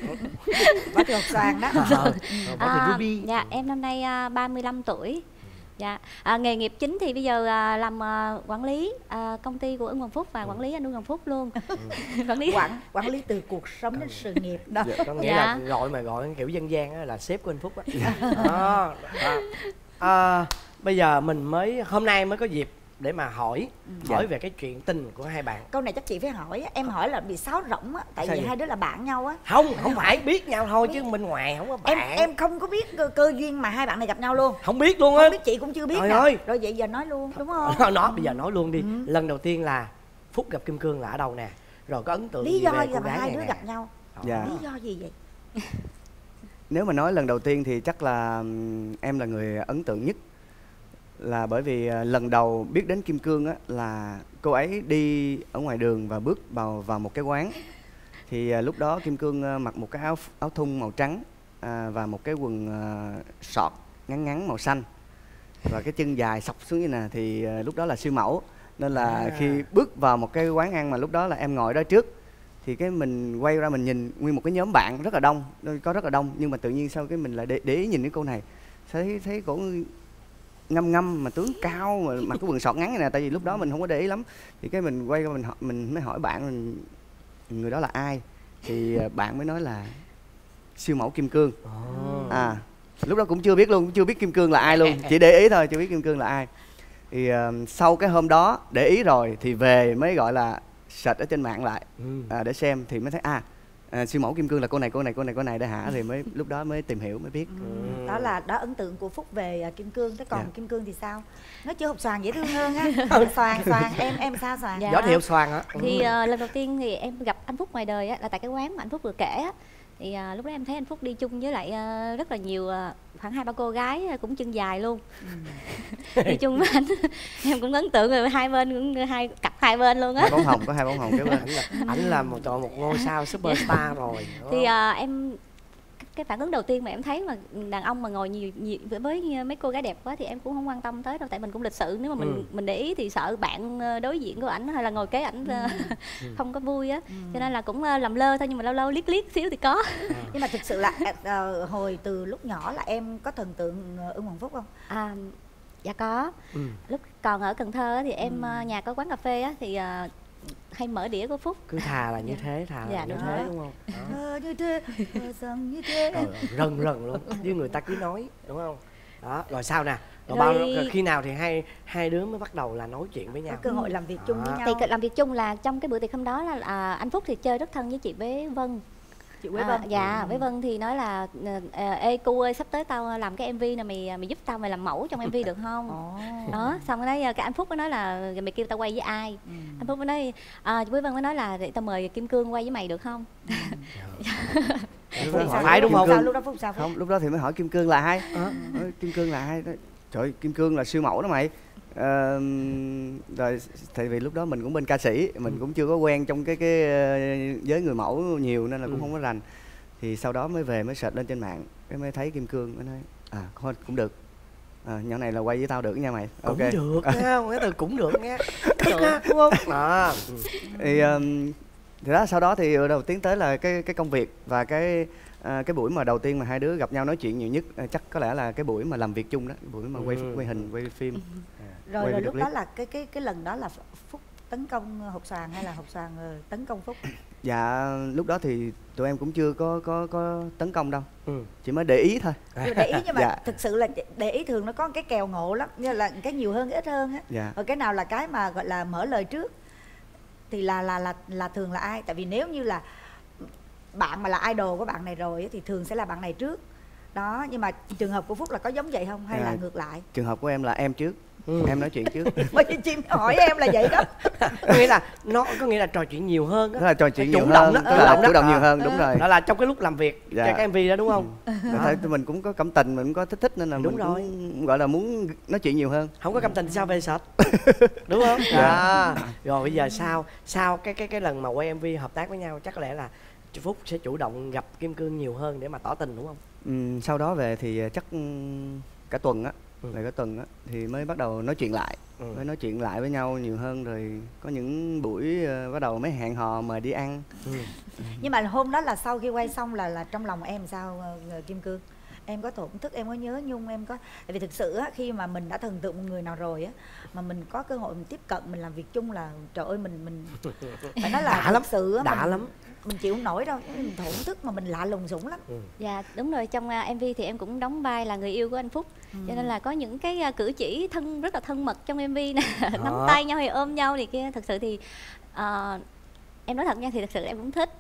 Võ Thị Ngọc Xoàn đó. Ờ, Võ Thị À, Ruby. dạ em năm nay à, ba mươi lăm tuổi. Dạ, à, nghề nghiệp chính thì bây giờ à, làm à, quản lý à, công ty của Ưng Hoàng Phúc và quản lý anh Ưng Hoàng Phúc luôn. Quản lý quản quản lý từ cuộc sống đến sự nghiệp đó. Dạ, có nghĩa Dạ. là gọi mà gọi kiểu dân gian á, là sếp của anh Phúc á. Đó, đó. À, bây giờ mình mới hôm nay mới có dịp để mà hỏi hỏi Dạ. về cái chuyện tình của hai bạn. Câu này chắc chị phải hỏi á. Em hỏi là bị sáo rỗng á, tại Sao vì vậy? hai đứa là bạn nhau á. Không, không phải biết nhau thôi chứ bên ngoài không có bạn. Em em không có biết cơ, cơ duyên mà hai bạn này gặp nhau luôn. Không biết luôn á. Không biết, chị cũng chưa biết Trời nè. ơi. Rồi vậy giờ nói luôn đúng không? Nói bây giờ nói luôn đi. Ừ. Lần đầu tiên là Phúc gặp Kim Cương là ở đâu nè? Rồi có ấn tượng Lý gì do về gì cô mà gái hai này đứa nè? gặp nhau? Dạ. Lý do gì vậy? Nếu mà nói lần đầu tiên thì chắc là um, em là người ấn tượng nhất, là bởi vì uh, lần đầu biết đến Kim Cương á là cô ấy đi ở ngoài đường và bước vào vào một cái quán. Thì uh, lúc đó Kim Cương uh, mặc một cái áo áo thun màu trắng uh, và một cái quần uh, sọt ngắn ngắn màu xanh và cái chân dài xộc xuống như nè, thì uh, lúc đó là siêu mẫu, nên là À. khi bước vào một cái quán ăn mà lúc đó là em ngồi đó trước, thì cái mình quay ra mình nhìn nguyên một cái nhóm bạn rất là đông, có rất là đông, nhưng mà tự nhiên sau cái mình lại để, để ý nhìn cái cô này, thấy thấy cổ ngâm ngâm mà tướng cao mà mặc cái quần sọt ngắn này nè, tại vì lúc đó mình không có để ý lắm, thì cái mình quay ra mình hỏi, mình mới hỏi bạn mình người đó là ai, thì bạn mới nói là siêu mẫu Kim Cương. Ồ. À lúc đó cũng chưa biết luôn, chưa biết Kim Cương là ai luôn, chỉ để ý thôi, chưa biết Kim Cương là ai. Thì uh, sau cái hôm đó để ý rồi thì về mới gọi là search ở trên mạng lại Ừ. à, để xem, thì mới thấy à, à siêu mẫu Kim Cương là cô này cô này cô này cô này đây hả, thì mới lúc đó mới tìm hiểu mới biết. Ừ. Đó là đó ấn tượng của Phúc về uh, Kim Cương. Thế còn Dạ. Kim Cương thì sao? Nó chưa học Xoàn dễ thương hơn á. Xoàn Xoàn em em sao Xoàn? Dạ. Gió thiệu xoàn á. Thì uh, lần đầu tiên thì em gặp anh Phúc ngoài đời á, là tại cái quán mà anh Phúc vừa kể á. Thì uh, lúc đó em thấy anh Phúc đi chung với lại uh, rất là nhiều uh, khoảng hai ba cô gái uh, cũng chân dài luôn. Ừ. Đi chung với anh em cũng ấn tượng rồi, hai bên cũng hai cặp hai bên luôn á. Hai bóng hồng, có hai bóng hồng kế bên. Ảnh là, ảnh là một trời, một ngôi sao superstar rồi. đúng Thì không? uh, em cái phản ứng đầu tiên mà em thấy mà đàn ông mà ngồi nhiều, nhiều với mấy cô gái đẹp quá thì em cũng không quan tâm tới đâu, tại mình cũng lịch sự, nếu mà mình Ừ. mình để ý thì sợ bạn đối diện của ảnh hay là ngồi kế ảnh Ừ. không có vui á, cho nên là cũng làm lơ thôi, nhưng mà lâu lâu liếc liếc xíu thì có. Nhưng mà thực sự là uh, hồi từ lúc nhỏ là em có thần tượng uh, Ưng Hoàng Phúc không? À, Dạ có. Ừ. Lúc còn ở Cần Thơ thì em ừ. nhà có quán cà phê á thì uh, hay mở đĩa của Phúc. Cứ thà là như thế, thà dạ, là như thế đúng không? Thơ như thế, thơ rằng như thế. Ờ, rần rần luôn, như người ta cứ nói đúng không? Đó, rồi sao nè? Rồi, rồi bao khi nào thì hai hai đứa mới bắt đầu là nói chuyện với nhau? Có cơ hội làm việc chung à. với nhau. Thì làm việc chung là trong cái bữa tiệc hôm đó là à, anh Phúc thì chơi rất thân với chị với Vân. Chị Quế Vân. À, dạ, ừ. với Vân thì nói là à, ê cu ơi, sắp tới tao làm cái em vê này, mày mày giúp tao mày làm mẫu trong em vê được không? Oh. Đó, xong cái nói cái anh Phúc mới nói là mày kêu tao quay với ai? Ừ. Anh Phúc mới nói à, Quế Vân mới nói là để tao mời Kim Cương quay với mày được không? Ừ. Phải đúng không? Sao lúc đó Phúc sao? Phúc? Không, lúc đó thì mới hỏi Kim Cương là ai? À. Kim Cương là ai? Trời ơi, Kim Cương là siêu mẫu đó mày. Uh, rồi tại vì lúc đó mình cũng bên ca sĩ, mình ừ. cũng chưa có quen trong cái cái uh, giới người mẫu nhiều nên là cũng ừ. không có rành. Thì sau đó mới về mới search lên trên mạng, cái mới thấy Kim Cương mới nói à thôi cũng được, à, nhỏ này là quay với tao được nha mày. Cũng okay. được nha, cái từ cũng được nha, đúng không? À. Thì um, thì đó, sau đó thì đầu tiến tới là cái cái công việc và cái à, cái buổi mà đầu tiên mà hai đứa gặp nhau nói chuyện nhiều nhất à, chắc có lẽ là cái buổi mà làm việc chung đó, buổi mà quay ừ. quay hình, quay phim. Ừ. Rồi quay rồi lúc clip. Đó là cái cái cái lần đó là Phúc tấn công Hột Xoàn hay là Hột Xoàn tấn công Phúc? Dạ lúc đó thì tụi em cũng chưa có có có tấn công đâu, ừ. chỉ mới để ý thôi. Để ý nhưng mà dạ. thực sự là để ý thường nó có cái kèo ngộ lắm, như là cái nhiều hơn cái ít hơn á. Dạ. Rồi cái nào là cái mà gọi là mở lời trước thì là là là là thường là ai? Tại vì nếu như là bạn mà là idol của bạn này rồi thì thường sẽ là bạn này trước đó, nhưng mà trường hợp của Phúc là có giống vậy không hay à, là ngược lại? Trường hợp của em là em trước. Ừ. Em nói chuyện trước. Bởi vì chim hỏi em là vậy đó. Có nghĩa là nó có nghĩa là trò chuyện nhiều hơn đó. Đó là trò chuyện nhiều hơn, đó. Đó. Là chủ động nhiều hơn, đúng rồi. Đó là trong cái lúc làm việc dạ. cho cái em vê đó đúng không? Ừ. Thấy tụi mình cũng có cảm tình, mình cũng có thích thích nên là đúng mình rồi. Cũng gọi là muốn nói chuyện nhiều hơn. Không có cảm tình sao về sạch? Đúng không? Dạ. À. Rồi bây giờ sao sau cái cái cái lần mà quay em vê hợp tác với nhau chắc có lẽ là Phúc sẽ chủ động gặp Kim Cương nhiều hơn để mà tỏ tình đúng không? Ừ, sau đó về thì chắc cả tuần á, ừ. lại cả tuần á thì mới bắt đầu nói chuyện lại, ừ. mới nói chuyện lại với nhau nhiều hơn, rồi có những buổi uh, bắt đầu mới hẹn hò mời đi ăn. Ừ. Nhưng mà hôm đó là sau khi quay xong là là trong lòng em sao uh, Kim Cương? Em có thổn thức, em có nhớ nhung, em có, tại vì thực sự á, khi mà mình đã thần tượng một người nào rồi á mà mình có cơ hội mình tiếp cận, mình làm việc chung là trời ơi mình mình phải nói là đã lắm, sự á, đã mình, lắm mình chịu không nổi đâu, mình thổn thức mà mình lạ lùng sủng lắm. Ừ. Dạ đúng rồi, trong uh, em vê thì em cũng đóng vai là người yêu của anh Phúc, ừ. cho nên là có những cái uh, cử chỉ thân rất là thân mật trong em vê nè, nắm tay nhau hay ôm nhau thì kia, thật sự thì uh, em nói thật nha, thì thật sự em cũng thích.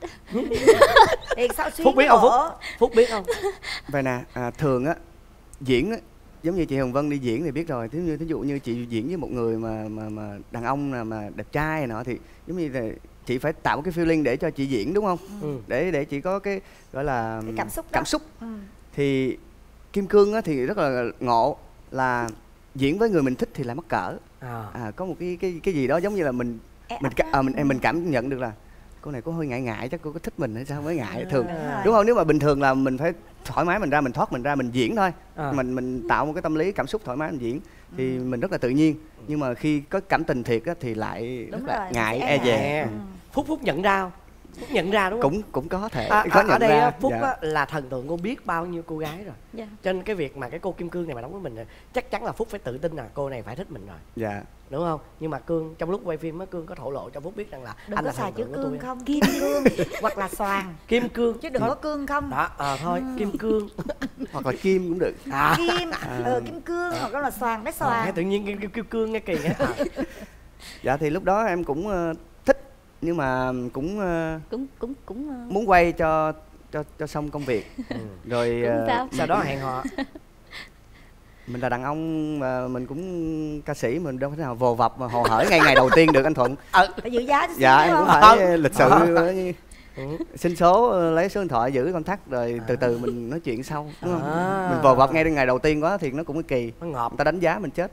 Thì sao Phúc biết không Phúc? Phúc biết không? Vậy nè, à, thường á diễn á, giống như chị Hồng Vân đi diễn thì biết rồi, thí như thí dụ như chị diễn với một người mà mà mà đàn ông nào mà đẹp trai này nọ thì giống như là chị phải tạo cái feeling để cho chị diễn đúng không? Ừ. Để để chị có cái gọi là cái cảm xúc. Cảm xúc. Ừ. Thì Kim Cương á thì rất là ngộ là diễn với người mình thích thì lại mắc cỡ. À. À, có một cái cái cái gì đó giống như là mình Ê, mình à, mình ừ. mình cảm nhận được là cô này có hơi ngại ngại, chắc cô có thích mình hay sao mới ngại. Thường à. Đúng không? Nếu mà bình thường là mình phải thoải mái mình ra, mình thoát mình ra mình diễn thôi. À. Mình mình tạo một cái tâm lý cảm xúc thoải mái mình diễn thì ừ. mình rất là tự nhiên. Nhưng mà khi có cảm tình thiệt á thì lại đúng rất là rồi, ngại e dè. Ừ. Phúc Phúc nhận ra không? Phúc nhận ra đúng không? Cũng cũng có thể. À, có ở, ở đây ra. Phúc dạ. á, là thần tượng cô biết bao nhiêu cô gái rồi. Dạ. Cho nên cái việc mà cái cô Kim Cương này mà đóng với mình chắc chắn là Phúc phải tự tin là cô này phải thích mình rồi. Dạ. Đúng không? Nhưng mà Cương trong lúc quay phim á, Cương có thổ lộ cho Phúc biết rằng là đừng anh có là xài chữ Cương tôi. không? Kim Cương hoặc là Xoàn. Kim Cương chứ đừng có Cương không. Đó, à, thôi ừ. Kim Cương hoặc là Kim cũng được. À. Kim, à. ừ, Kim Cương à. Hoặc là Xoàn, bé Xoàn. À, tự nhiên Kim, Kim Cương nghe kỳ nghe. À. Dạ thì lúc đó em cũng uh, thích nhưng mà cũng uh, cũng cũng cũng uh... muốn quay cho cho cho xong công việc. Ừ. Rồi uh, sau đó hẹn hò. Mình là đàn ông mà mình cũng ca sĩ, mình đâu thể nào vồ vập mà hồ hởi ngay ngày đầu tiên được anh Thuận. Ừ. Phải giữ giá chứ. Dạ em cũng phải ừ. lịch sự ừ. xin số, lấy số điện thoại, giữ contact rồi à. từ từ mình nói chuyện sau đúng không? À. Mình vồ vập ngay ngày đầu tiên quá thì nó cũng kỳ, nó ngọt, người ta đánh giá mình chết.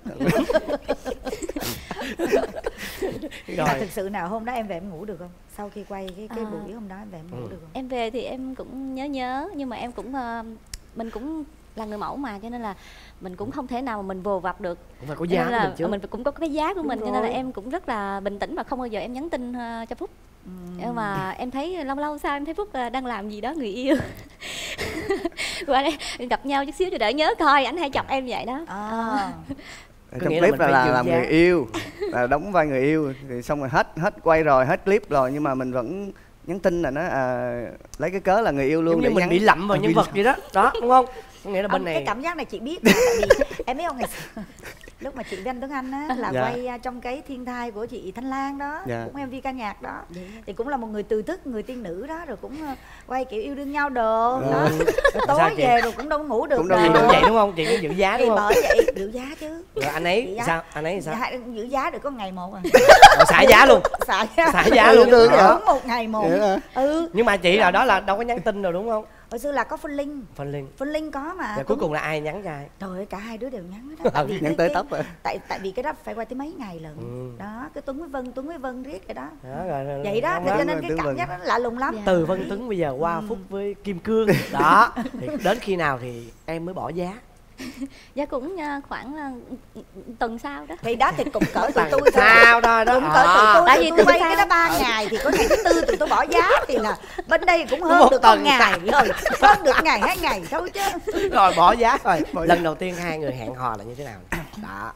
Rồi. Thực sự nào hôm đó em về em ngủ được không? Sau khi quay cái cái à. buổi hôm đó em về em ngủ ừ. được không? Em về thì em cũng nhớ nhớ nhưng mà em cũng uh, mình cũng là người mẫu mà, cho nên là mình cũng không thể nào mà mình vồ vập được. Cũng phải có giá của mình chứ. Mình cũng có cái giá của mình, cho nên là em cũng rất là bình tĩnh và không bao giờ em nhắn tin uh, cho Phúc. Ừ. Nhưng mà em thấy lâu lâu sao em thấy Phúc uh, đang làm gì đó người yêu. Qua đây gặp nhau chút xíu cho đỡ nhớ coi, ảnh hay chọc em vậy đó. À. Trong clip là, là làm người yêu, là đóng vai người yêu, thì xong rồi hết hết quay rồi, hết clip rồi, nhưng mà mình vẫn nhắn tin là nó à, lấy cái cớ là người yêu luôn. Giống để như mình nhắn, bị lậm vào nhân vật vậy đó, đó đúng không? Có nghĩa là bên này cái cảm giác này chị biết, tại vì em biết không, ngày xưa lúc mà chị với anh Tuấn Anh á là dạ. quay trong cái Thiên Thai của chị Thanh Lan đó, dạ. cũng em vê ca nhạc đó, dạ. thì cũng là một người từ thức, người tiên nữ đó, rồi cũng quay kiểu yêu đương nhau đồ ừ. đó. Rồi tối về chị? Rồi cũng đâu có ngủ được. Cũng đâu đâu vậy đúng không? Chị cũng giữ giá đúng không? Bởi vậy giữ giá chứ. Rồi anh ấy sao? Anh ấy sao? Dạ, giữ giá được có ngày một à. Xả giá luôn. Xả giá. Xả giá luôn. Đúng một ngày một. Ừ. Nhưng mà chị là đó là đâu có nhắn tin rồi đúng không? Hồi xưa là có phân linh. Phân linh. Phân linh có mà. Rồi cuối cùng là ai nhắn cho ai? Trời ơi, cả hai đứa đều nhắn hết đó. Nhắn tới tóc rồi. Tại tại vì cái đó phải qua tới mấy ngày lần. Ừ. Đó, cái Tuấn với Vân, Tuấn với Vân riết vậy đó. Đó rồi, rồi, vậy đó, cho nên cái cảm giác đó lạ lùng lắm. Từ Vân Tuấn bây giờ qua ừ. Phúc với Kim Cương. Đó. Thì đến khi nào thì em mới bỏ giá? Dạ cũng khoảng uh, tuần sau đó. Thì đó thì cũng cỡ tụi tôi sao đó đó. Cũng cỡ tụi tôi. Tại vì tôi quay cái đó ba ngày thì có ngày thứ tư tụi tôi bỏ giá, thì là bên đây cũng hơn được một ngày rồi, hơn được ngày hai ngày thôi chứ. Rồi bỏ giá rồi. Bỏ lần giá. Đầu tiên hai người hẹn hò là như thế nào? Đó.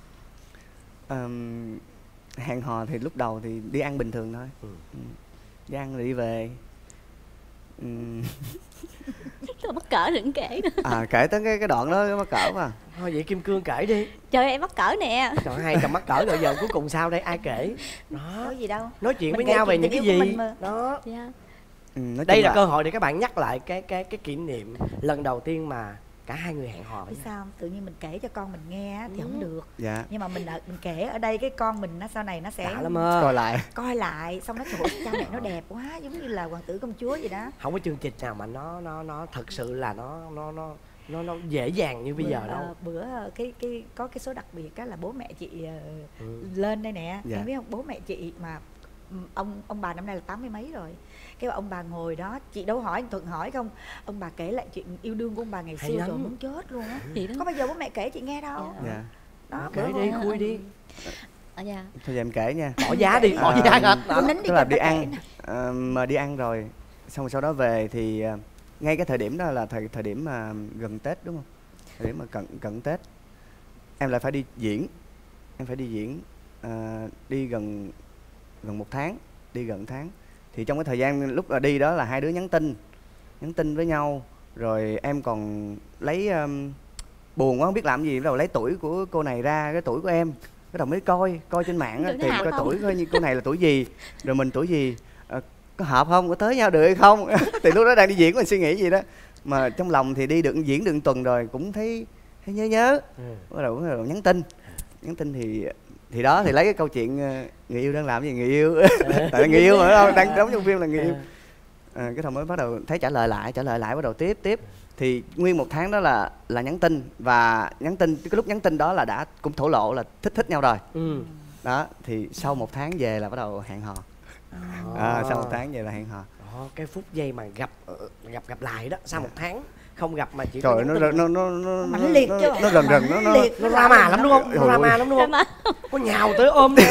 Um, hẹn hò thì lúc đầu thì đi ăn bình thường thôi. Ừ. Đi ăn rồi đi về. Um... Tôi mắc cỡ đừng kể nữa. À kể tới cái cái đoạn đó mắc cỡ mà. Thôi vậy Kim Cương kể đi. Trời ơi, em mắc cỡ nè. Trời, hai chồng mắc cỡ rồi giờ cuối cùng sao đây, ai kể? Đó. Có gì đâu. Nói chuyện mình với nhau về những cái gì đó. Dạ. Ừ, đây là, là cơ hội để các bạn nhắc lại cái cái cái kỷ niệm lần đầu tiên mà cả hai người hẹn hò với nhau. Sao tự nhiên mình kể cho con mình nghe thì ừ. không được. Dạ. Nhưng mà mình mình kể ở đây cái con mình nó sau này nó sẽ lắm coi lại coi lại xong nó trời cha mẹ nó đẹp quá, giống như là hoàng tử công chúa vậy đó. Không có chương trình nào mà nó nó nó thật sự là nó nó nó nó nó dễ dàng như bây bữa, giờ đâu. Uh, bữa cái cái có cái số đặc biệt đó là bố mẹ chị uh, ừ. lên đây nè. Dạ. Em biết không, bố mẹ chị mà ông ông bà năm nay là tám mươi mấy rồi, cái ông bà ngồi đó, chị đâu hỏi, Thuận hỏi không, ông bà kể lại chuyện yêu đương của ông bà ngày hay xưa lắm. Rồi muốn chết luôn á. Ừ. Có bao giờ bố mẹ kể chị nghe đâu. Dạ. Đó, kể đi, khui đi. À, dạ. Thôi giờ em kể nha. Bỏ giá đi, bỏ à, giá hết. Tức là đi ăn, à, mà đi ăn rồi, xong rồi sau đó về thì ngay cái thời điểm đó là thời thời điểm mà gần Tết đúng không? Thời điểm mà cận cận Tết, em lại phải đi diễn, em phải đi diễn, à, đi gần gần một tháng, đi gần tháng. Thì trong cái thời gian lúc là đi đó là hai đứa nhắn tin, nhắn tin với nhau, rồi em còn lấy um, buồn quá không biết làm gì, bắt đầu lấy tuổi của cô này ra, cái tuổi của em, bắt đầu mới coi coi trên mạng á, tìm coi tuổi coi như cô này là tuổi gì, rồi mình tuổi gì, à, có hợp không, có tới nhau được hay không. Thì lúc đó đang đi diễn mình suy nghĩ gì đó, mà trong lòng thì đi được diễn được một tuần rồi cũng thấy thấy nhớ nhớ, bắt đầu, bắt đầu nhắn tin, nhắn tin thì thì đó thì lấy cái câu chuyện người yêu đang làm gì, người yêu tại là người yêu mà đâu đang đóng trong phim là người yêu, à, cái thằng mới bắt đầu thấy trả lời lại trả lời lại bắt đầu tiếp tiếp thì nguyên một tháng đó là là nhắn tin, và nhắn tin cái lúc nhắn tin đó là đã cũng thổ lộ là thích thích nhau rồi. Ừ. Đó thì sau một tháng về là bắt đầu hẹn hò. À, sau một tháng về là hẹn hò. Đó, cái phút giây mà gặp gặp gặp lại đó sau một tháng không gặp mà chỉ trời nó nó nó nó nó mãnh liệt chứ, nó rần rần nó nó nó drama lắm đúng không? Nó drama lắm đúng không? Có nhào tới ôm này.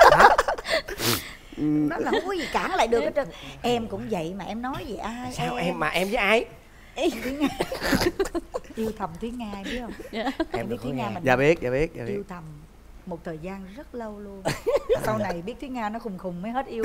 Nó là không có gì cản lại được hết trơn. Em cũng vậy mà em nói gì ai? Sao em mà em với ai? Yêu thầm Thúy Nga biết không? Em biết Thúy Nga mình. Dạ biết, dạ biết, dạ biết. Yêu thầm một thời gian rất lâu luôn. Sau này biết Thúy Nga nó khùng khùng mới hết yêu.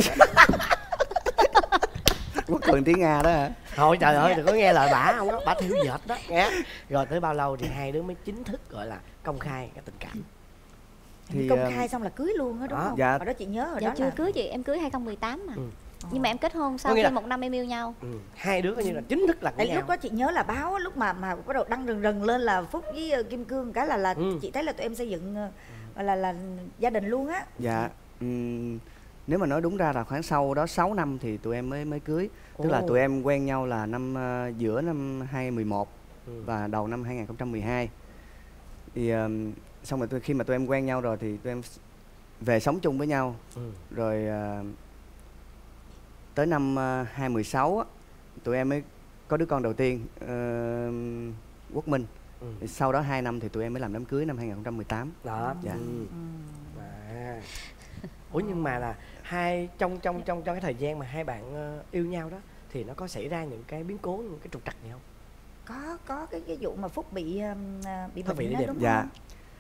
Quốc cường tiếng Nga đó hả? Thôi trời ơi đừng có nghe lời bả không đó, bả thiếu dệt đó nghe. Rồi tới bao lâu thì hai đứa mới chính thức gọi là công khai cái tình cảm? Thì công khai xong là cưới luôn á đúng không? Dạ. Hồi đó chị nhớ rồi dạ đó chưa là... cưới chị, em cưới hai không một tám mà. Ừ. Nhưng mà em kết hôn sau khi là... một năm em yêu nhau. Ừ. Hai đứa coi như là chính thức là của tại nhau. Lúc đó chị nhớ là báo lúc mà mà bắt đầu đăng rần rần lên là Phúc với Kim Cương cái là là ừ. chị thấy là tụi em xây dựng là là, là gia đình luôn á. Dạ. Uhm, nếu mà nói đúng ra là khoảng sau đó sáu năm thì tụi em mới mới cưới. Tức oh. là tụi em quen nhau là năm uh, giữa năm hai không một một ừ. và đầu năm hai không một hai. Thì uh, xong rồi tôi, khi mà tụi em quen nhau rồi thì tụi em về sống chung với nhau. Ừ. Rồi uh, tới năm uh, hai không một sáu á, tụi em mới có đứa con đầu tiên, uh, Quốc Minh. Ừ. Thì sau đó hai năm thì tụi em mới làm đám cưới năm hai không một tám. Đó. Dạ. Ừ. À. Ủa nhưng mà là hai trong trong trong trong cái thời gian mà hai bạn uh, yêu nhau đó thì nó có xảy ra những cái biến cố, những cái trục trặc gì không? Có có cái cái vụ mà Phúc bị uh, bị bệnh đó đúng dạ. không?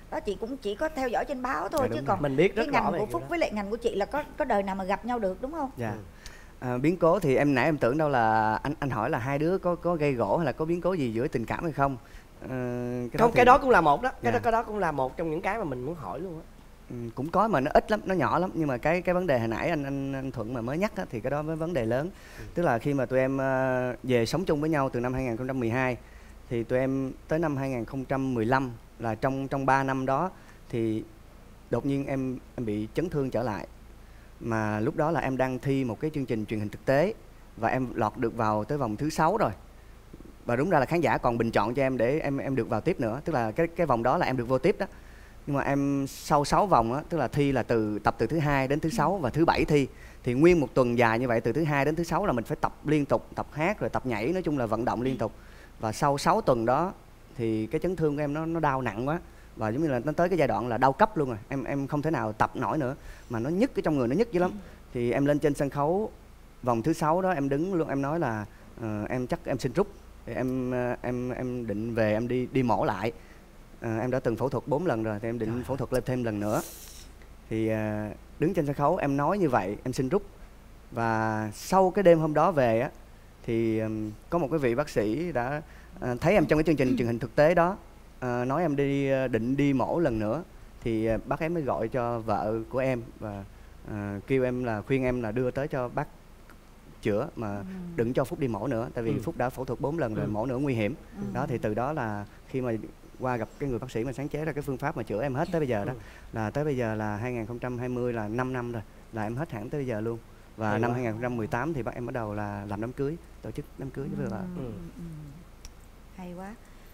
đó chị cũng chỉ có theo dõi trên báo thôi. Dạ, chứ còn mình biết rất cái ngành rõ của Phúc với lại ngành của chị là có có đời nào mà gặp nhau được, đúng không? Dạ. À, biến cố thì em nãy em tưởng đâu là anh anh hỏi là hai đứa có có gây gổ hay là có biến cố gì giữa tình cảm hay không. À, cái không, đó thì... cái đó cũng là một đó, cái dạ. đó cái đó cũng là một trong những cái mà mình muốn hỏi luôn á. Ừ, cũng có mà nó ít lắm, nó nhỏ lắm, nhưng mà cái cái vấn đề hồi nãy anh anh, anh Thuận mà mới nhắc á, thì cái đó mới vấn đề lớn. Ừ. Tức là khi mà tụi em uh, về sống chung với nhau từ năm hai nghìn không trăm mười hai thì tụi em tới năm hai nghìn không trăm mười lăm là trong trong ba năm đó thì đột nhiên em em bị chấn thương trở lại. Mà lúc đó là em đang thi một cái chương trình truyền hình thực tế và em lọt được vào tới vòng thứ sáu rồi. Và đúng ra là khán giả còn bình chọn cho em để em em được vào tiếp nữa, tức là cái cái vòng đó là em được vô tiếp đó. Nhưng mà em sau sáu vòng á, tức là thi là từ tập từ thứ hai đến thứ sáu và thứ bảy thi, thì nguyên một tuần dài như vậy, từ thứ hai đến thứ sáu là mình phải tập liên tục, tập hát rồi tập nhảy, nói chung là vận động liên tục. Và sau sáu tuần đó thì cái chấn thương của em nó nó đau nặng quá, và giống như là nó tới cái giai đoạn là đau cấp luôn rồi, em em không thể nào tập nổi nữa, mà nó nhức cái trong người, nó nhức dữ lắm. Thì em lên trên sân khấu vòng thứ sáu đó, em đứng luôn, em nói là uh, em chắc em xin rút, thì em uh, em em định về em đi đi mổ lại. À, em đã từng phẫu thuật bốn lần rồi thì em định Trời phẫu thuật lên thêm lần nữa. Thì à, đứng trên sân khấu em nói như vậy, em xin rút. Và sau cái đêm hôm đó về á, thì um, có một cái vị bác sĩ đã à, thấy em trong cái chương trình truyền hình thực tế đó, à, nói em đi định đi mổ lần nữa. Thì à, bác em mới gọi cho vợ của em và à, kêu em là khuyên em là đưa tới cho bác chữa, mà ừ. đừng cho Phúc đi mổ nữa, tại vì ừ. Phúc đã phẫu thuật bốn lần rồi, ừ. mổ nữa nguy hiểm. Ừ. Đó thì từ đó là khi mà qua gặp cái người bác sĩ mà sáng chế ra cái phương pháp mà chữa em hết tới bây giờ đó, ừ. là tới bây giờ là hai nghìn không trăm hai mươi là năm năm rồi, là em hết hẳn tới bây giờ luôn. Và Hay năm quá. hai nghìn không trăm mười tám thì bác em bắt đầu là làm đám cưới, tổ chức đám cưới với vợ. Ừ. Ừ. Hay quá.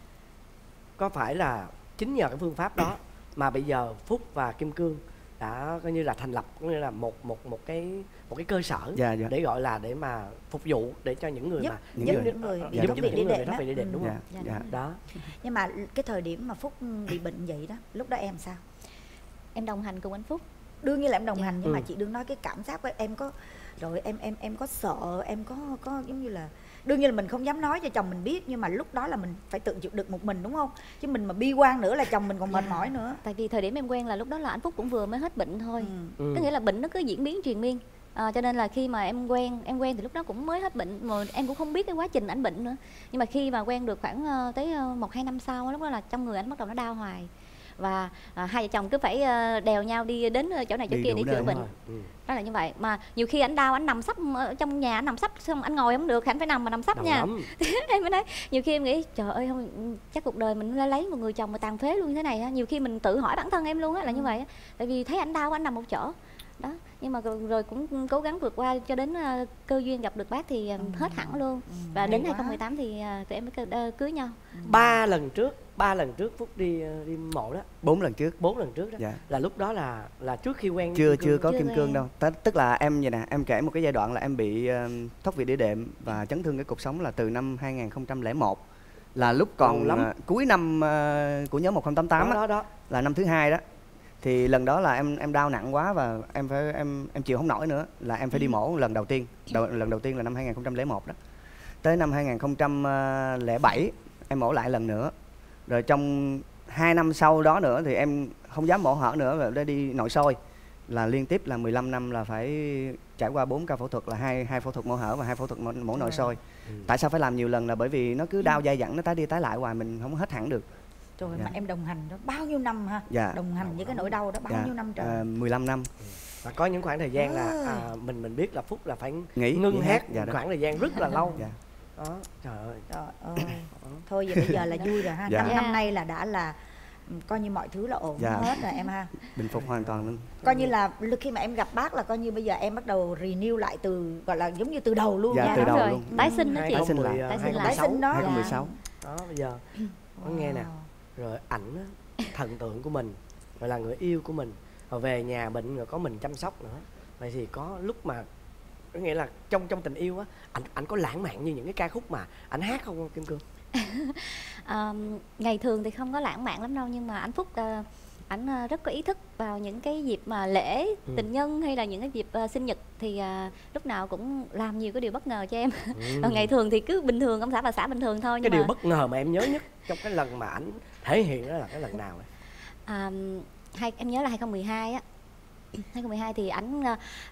Có phải là chính nhờ cái phương pháp đó mà bây giờ Phúc và Kim Cương đã coi như là thành lập, coi như là một một một cái một cái cơ sở dạ, dạ. để gọi là để mà phục vụ để cho những người giúp, mà những giúp những người bị thoát vị đĩa đệm đó, đệm, đúng không? Dạ, dạ. Đó. Nhưng mà cái thời điểm mà Phúc bị bệnh vậy đó, lúc đó em sao? Em đồng hành cùng anh Phúc. Đương nhiên là em đồng dạ. hành, nhưng ừ. mà chị đừng nói cái cảm giác của em có rồi em em em có sợ, em có có giống như là đương nhiên là mình không dám nói cho chồng mình biết, nhưng mà lúc đó là mình phải tự chịu đựng một mình, đúng không? Chứ mình mà bi quan nữa là chồng mình còn mệt mỏi nữa. Tại vì thời điểm em quen là lúc đó là anh Phúc cũng vừa mới hết bệnh thôi. Ừ. Ừ. Có nghĩa là bệnh nó cứ diễn biến triền miên. À, cho nên là khi mà em quen em quen thì lúc đó cũng mới hết bệnh, mà em cũng không biết cái quá trình ảnh bệnh nữa. Nhưng mà khi mà quen được khoảng uh, tới uh, một hai năm sau, lúc đó là trong người anh bắt đầu nó đau hoài. Và à, hai vợ chồng cứ phải uh, đèo nhau đi đến chỗ này chỗ đi kia để chữa bệnh. Ừ. Đó là như vậy. Mà nhiều khi anh đau, anh nằm sấp ở trong nhà, anh nằm sấp xong anh ngồi không được, anh phải nằm mà nằm sấp nha. Em mới nói nhiều khi em nghĩ trời ơi, không, chắc cuộc đời mình lấy một người chồng mà tàn phế luôn như thế này á. Nhiều khi mình tự hỏi bản thân em luôn á, là như vậy á. Tại vì thấy anh đau, anh nằm một chỗ đó, nhưng mà rồi cũng cố gắng vượt qua cho đến uh, cơ duyên gặp được bác thì uh, ừ. hết hẳn luôn. Ừ. Và đến hai không một tám thì uh, tụi em mới uh, cưới nhau. Ừ. Ba lần trước, ba lần trước Phúc đi uh, đi mổ đó. Bốn lần trước. Bốn lần trước đó. Dạ. Là lúc đó là là trước khi quen. Chưa chưa có chưa Kim Cương đâu. T tức là em vậy nè, em kể một cái giai đoạn là em bị uh, thoát vị đĩa đệm và chấn thương cái cột sống là từ năm hai nghìn không trăm lẻ một, là lúc còn uh, cuối năm uh, của nhóm một không tám tám đó, đó, đó là năm thứ hai đó. Thì lần đó là em em đau nặng quá và em phải em em chịu không nổi nữa, là em phải đi mổ lần đầu tiên. Đầu, lần đầu tiên là năm hai nghìn không trăm lẻ một đó. Tới năm hai nghìn không trăm lẻ bảy em mổ lại lần nữa. Rồi trong hai năm sau đó nữa thì em không dám mổ hở nữa, rồi đi nội soi. Là liên tiếp là mười lăm năm là phải trải qua bốn ca phẫu thuật, là hai hai phẫu thuật mổ hở và hai phẫu thuật mổ, mổ nội soi. Ừ. Tại sao phải làm nhiều lần là bởi vì nó cứ đau dai dẳng, nó tái đi tái lại hoài, mình không hết hẳn được. Trời, dạ. mà em đồng hành đó bao nhiêu năm ha? Dạ. Đồng hành với cái nỗi đau đó bao dạ. nhiêu năm trời? À, mười lăm năm. Và có những khoảng thời gian là à, mình mình biết là Phúc là phải nghỉ ngưng nghỉ hát dạ khoảng thời gian rất là lâu. Dạ. Đó, trời ơi. Trời ơi. Thôi giờ bây giờ là vui rồi ha. Dạ. Năm, năm nay là đã là coi như mọi thứ là ổn dạ. hết rồi em ha. Bình phục hoàn toàn luôn. Coi như là khi mà em gặp bác là coi như bây giờ em bắt đầu renew lại từ, gọi là giống như từ đầu luôn. Dạ, nha. từ đầu rồi. Luôn. Tái sinh đó chị. Tái sinh lại. Tái sinh lại. Tái sinh đó. hai không một sáu. Đó bây giờ có wow. nghe nè. Rồi ảnh á, thần tượng của mình, rồi là người yêu của mình, rồi về nhà bệnh rồi có mình chăm sóc nữa. Vậy thì có lúc mà có nghĩa là trong trong tình yêu á, ảnh ảnh có lãng mạn như những cái ca khúc mà ảnh hát không Kim Cương? À, ngày thường thì không có lãng mạn lắm đâu, nhưng mà anh Phúc uh, ảnh uh, rất có ý thức vào những cái dịp mà lễ ừ. tình nhân hay là những cái dịp uh, sinh nhật thì uh, lúc nào cũng làm nhiều cái điều bất ngờ cho em. Ừ. Còn ngày thường thì cứ bình thường, ông xã bà xã bình thường thôi. Cái nhưng điều mà... bất ngờ mà em nhớ nhất trong cái lần mà ảnh thể hiện đó là cái lần nào ấy? À, hai em nhớ là hai không một hai á, hai không một hai thì ảnh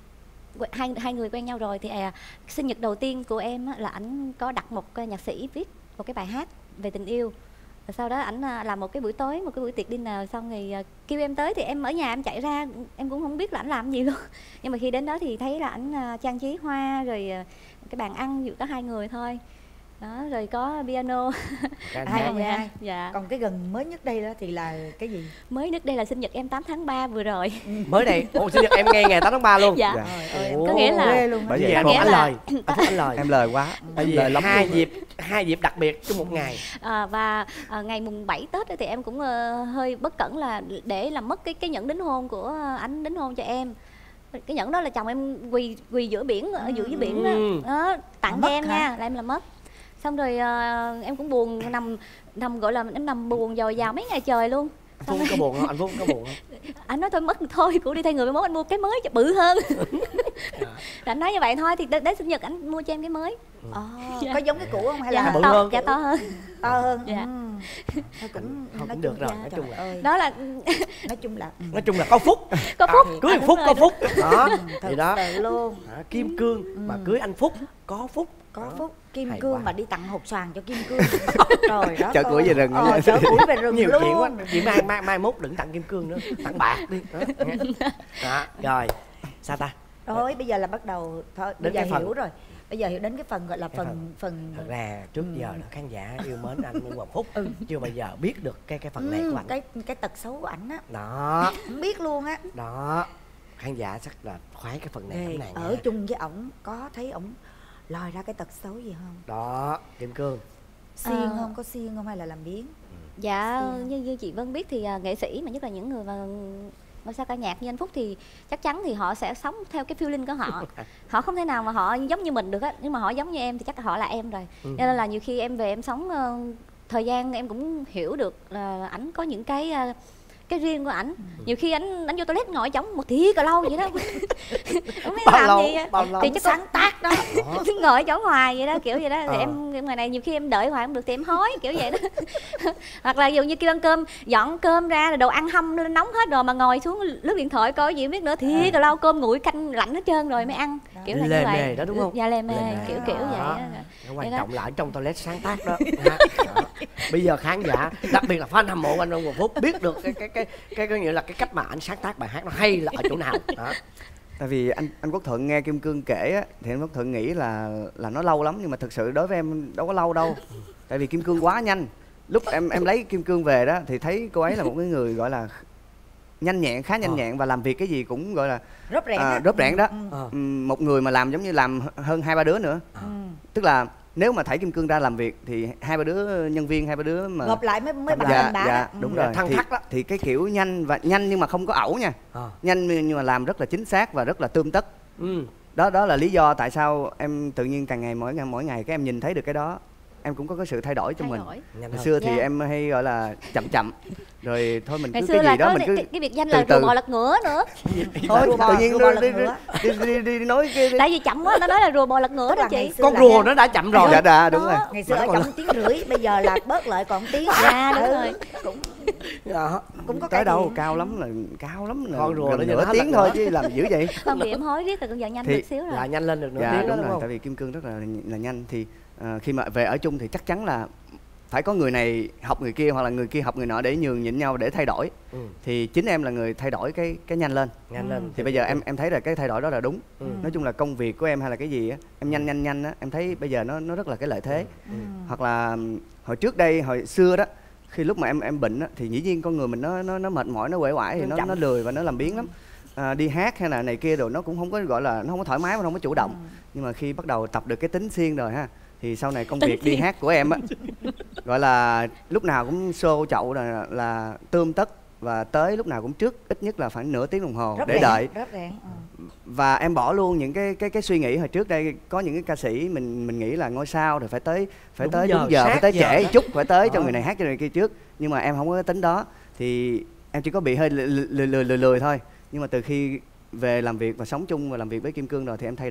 hai hai người quen nhau rồi thì à, sinh nhật đầu tiên của em á, là ảnh có đặt một nhạc sĩ viết một cái bài hát về tình yêu. Rồi sau đó ảnh làm một cái buổi tối, một cái buổi tiệc dinner, xong rồi kêu em tới thì em ở nhà em chạy ra, em cũng không biết là ảnh làm gì luôn. Nhưng mà khi đến đó thì thấy là ảnh trang trí hoa rồi cái bàn ăn chỉ có hai người thôi. Đó, rồi có piano. hai không một hai. Dạ. Còn cái gần mới nhất đây đó thì là cái gì? Mới nhất đây là sinh nhật em tám tháng ba vừa rồi. Mới đây? Ồ, sinh nhật em ngay ngày tám tháng ba luôn. Dạ. Trời ơi, có nghĩa là luôn. Bởi vì anh một anh lời. Anh Phúc anh lời. Em lời quá. Tại vì lời lắm hai luôn. dịp hai dịp đặc biệt trong một ngày. À, và à, ngày mùng bảy Tết thì em cũng uh, hơi bất cẩn là để làm mất cái cái nhẫn đính hôn của anh đính hôn cho em. Cái nhẫn đó là chồng em quỳ quỳ giữa biển, ở giữa dưới biển đó, đó tặng cho em nha, là em làm mất. Xong rồi uh, em cũng buồn, nằm nằm gọi là em nằm buồn dồi dào mấy ngày trời luôn. Anh Phúc có buồn không? Anh Phúc có buồn không? Anh nói thôi mất thôi, cũng đi thay người, mai mốt anh mua cái mới cho bự hơn. Anh nói như vậy thôi thì đến sinh nhật anh mua cho em cái mới. À, dạ. Có giống cái cũ không hay dạ, là bự to, hơn? dạ to hơn. To hơn. Dạ. Ừ. Thôi cũng Thôi nói cũng chung được rồi, dạ, nói chung là ơi. Đó là nói chung là nói chung là có phúc. Có phúc. À, cưới à, anh Phúc rồi, có đúng. phúc. Đó. Thật Thì đó. sự luôn. À, Kim Cương ừ. mà cưới anh Phúc có phúc. Có đó. phúc. Kim Hay Cương quá. mà đi tặng hộp xoàn cho Kim Cương. Trời đó. Chở củi về rừng. Ờ, chở củi về rừng Nhiều luôn. chuyện quá. Chị mai mai mai mốt đừng tặng Kim Cương nữa, tặng bạc đi. Đó. Đó. Rồi. Sao ta? Rồi bây giờ là bắt đầu thôi, bây Đến giờ cái phần- hiểu rồi. Bây giờ hiểu đến cái phần gọi là Cái phần phần- phần Thật ra trước giờ là khán giả yêu mến anh Nguyễn Hoàng Phúc, chưa bao giờ biết được cái cái phần này ừ, của anh. cái cái tật xấu của ảnh á, Đó. không biết luôn á. Đó. Khán giả rất là khoái cái phần này Ê, lắm này ở nha. chung với ổng có thấy ổng lòi ra cái tật xấu gì không? Đó, Kim Cương. Xiên Ờ. không? Có xiên không hay là làm biếng? Dạ, Xiên. như như chị Vân biết thì uh, nghệ sĩ mà nhất là những người mà ngôi sao ca nhạc như anh Phúc thì chắc chắn thì họ sẽ sống theo cái feeling của họ. Họ không thể nào mà họ giống như mình được á, nhưng mà họ giống như em thì chắc là họ là em rồi. Ừ. Cho nên là nhiều khi em về em sống uh, thời gian em cũng hiểu được là ảnh có những cái uh, cái riêng của ảnh. Nhiều khi ảnh ảnh vô toilet ngồi trống một tí cà lâu vậy đó. Không biết Bao làm lâu? gì á. Bao lâu? Thì chắc Sáng tác đó. ngồi chỗ hoài vậy đó, kiểu vậy đó. Thì Ờ. em em ngoài này nhiều khi em đợi hoài không được thì em hối kiểu vậy đó. Hoặc là ví dụ như kêu ăn cơm, dọn cơm ra rồi đồ ăn hâm lên nóng hết rồi mà ngồi xuống lướt điện thoại coi gì không biết nữa thì cà lâu cơm nguội canh lạnh hết trơn rồi mới ăn. Kiểu là như Lề vậy. mề đó đúng không? Dạ lề mề, Lề mề. kiểu kiểu vậy Đó. đó. Cái quan Vậy đó. trọng là ở trong toilet sáng tác đó. Đó. Bây giờ khán giả, đặc biệt là fan hâm mộ anh Nguyễn Hoàng Phúc biết được cái cái cái cái cái nghĩa là cái cách mà anh sáng tác bài hát nó hay là ở chỗ nào. Đó. Tại vì anh anh Quốc Thuận nghe Kim Cương kể á, thì anh Quốc Thuận nghĩ là là nó lâu lắm, nhưng mà thực sự đối với em đâu có lâu đâu. Tại vì Kim Cương quá nhanh. Lúc em em lấy Kim Cương về đó thì thấy cô ấy là một cái người gọi là nhanh nhẹn, khá nhanh Ờ. nhẹn và làm việc cái gì cũng gọi là Rốp rẻng à, á. rốp rẻng đó. Ừ. Ờ. Ừm, một người mà làm giống như làm hơn hai ba đứa nữa. Ừ. Tức là nếu mà thảy Kim Cương ra làm việc thì hai ba đứa nhân viên, hai ba đứa mà Gộp lại mới mới dạ, bằng thành bá dạ, đó. đúng Ừ. rồi. Thăng thì, thắc đó. thì cái kiểu nhanh và nhanh nhưng mà không có ẩu nha. Ờ. Nhanh nhưng mà làm rất là chính xác và rất là tươm tất. Ừ. Đó đó là lý do tại sao em tự nhiên càng ngày mỗi ngày mỗi ngày cái em nhìn thấy được cái đó. Em cũng có cái sự thay đổi trong Thay mình. đổi. Nhanh Hồi hơn. xưa thì Dạ. em hay gọi là chậm chậm. Rồi thôi mình Ngày cứ xưa cái là gì đó có mình cứ cái, cái biệt danh từ là từ. rùa bò lật ngửa nữa. thôi Rùa bò, tự nhiên rùa bò đi, lật đi, ngửa. đi, đi, đi, đi nói cái Tại vì chậm quá nó nói là rùa bò lật ngửa Tức đó là chị. ngày xưa Con là rùa em- nó đã chậm rồi. dạ đã đúng Đó. rồi. Ngày xưa Mà ở nó còn chậm tiếng rưỡi, bây giờ là bớt lại còn tiếng. Dạ đúng Ừ. rồi. Cũng Đó. cũng có Tới cái đâu gì. cao lắm là cao lắm là Con rùa gần nó nửa nhìn nó tiếng lật thôi nữa. chứ làm dữ vậy. Không bị em hối riết rồi cũng giờ nhanh Thì- được xíu rồi. Là nhanh lên được nửa Dạ tiếng đó đúng đúng rồi, không? tại vì Kim Cương rất là là nhanh thì à, khi mà về ở chung thì chắc chắn là phải có người này học người kia hoặc là người kia học người nọ để nhường nhịn nhau để thay đổi. Ừ. Thì chính em là người thay đổi cái cái nhanh lên. Nhanh lên. Thì bây giờ em em thấy là cái thay đổi đó là đúng. Ừ. Nói chung là công việc của em hay là cái gì á, em nhanh nhanh nhanh á, em thấy bây giờ nó nó rất là cái lợi thế. Ừ. Hoặc là ừm, hồi trước đây hồi xưa đó, khi lúc mà em em bệnh á thì dĩ nhiên con người mình nó nó nó mệt mỏi, nó uể oải thì nó Chậm. nó lười và nó làm biếng lắm. À, đi hát hay là này kia rồi nó cũng không có gọi là nó không có thoải mái, nó không có chủ động. Nhưng mà khi bắt đầu tập được cái tính siêng rồi ha, thì sau này công việc đi hát của em á gọi là lúc nào cũng show chậu là là tươm tất và tới lúc nào cũng trước ít nhất là khoảng nửa tiếng đồng hồ Rốp để rẻng, đợi. rốp rẻng. Ừ. Và em bỏ luôn những cái cái cái suy nghĩ hồi trước đây có những cái ca sĩ mình mình nghĩ là ngôi sao rồi phải tới phải Đúng tới giờ, đúng giờ, sát phải tới giờ trễ đó. chút, phải tới cho Ờ. người này hát cho người kia trước. Nhưng mà em không có cái tính đó thì em chỉ có bị hơi lười lười lười, lười, lười thôi. Nhưng mà từ khi về làm việc và sống chung và làm việc với Kim Cương rồi thì em thay đổi.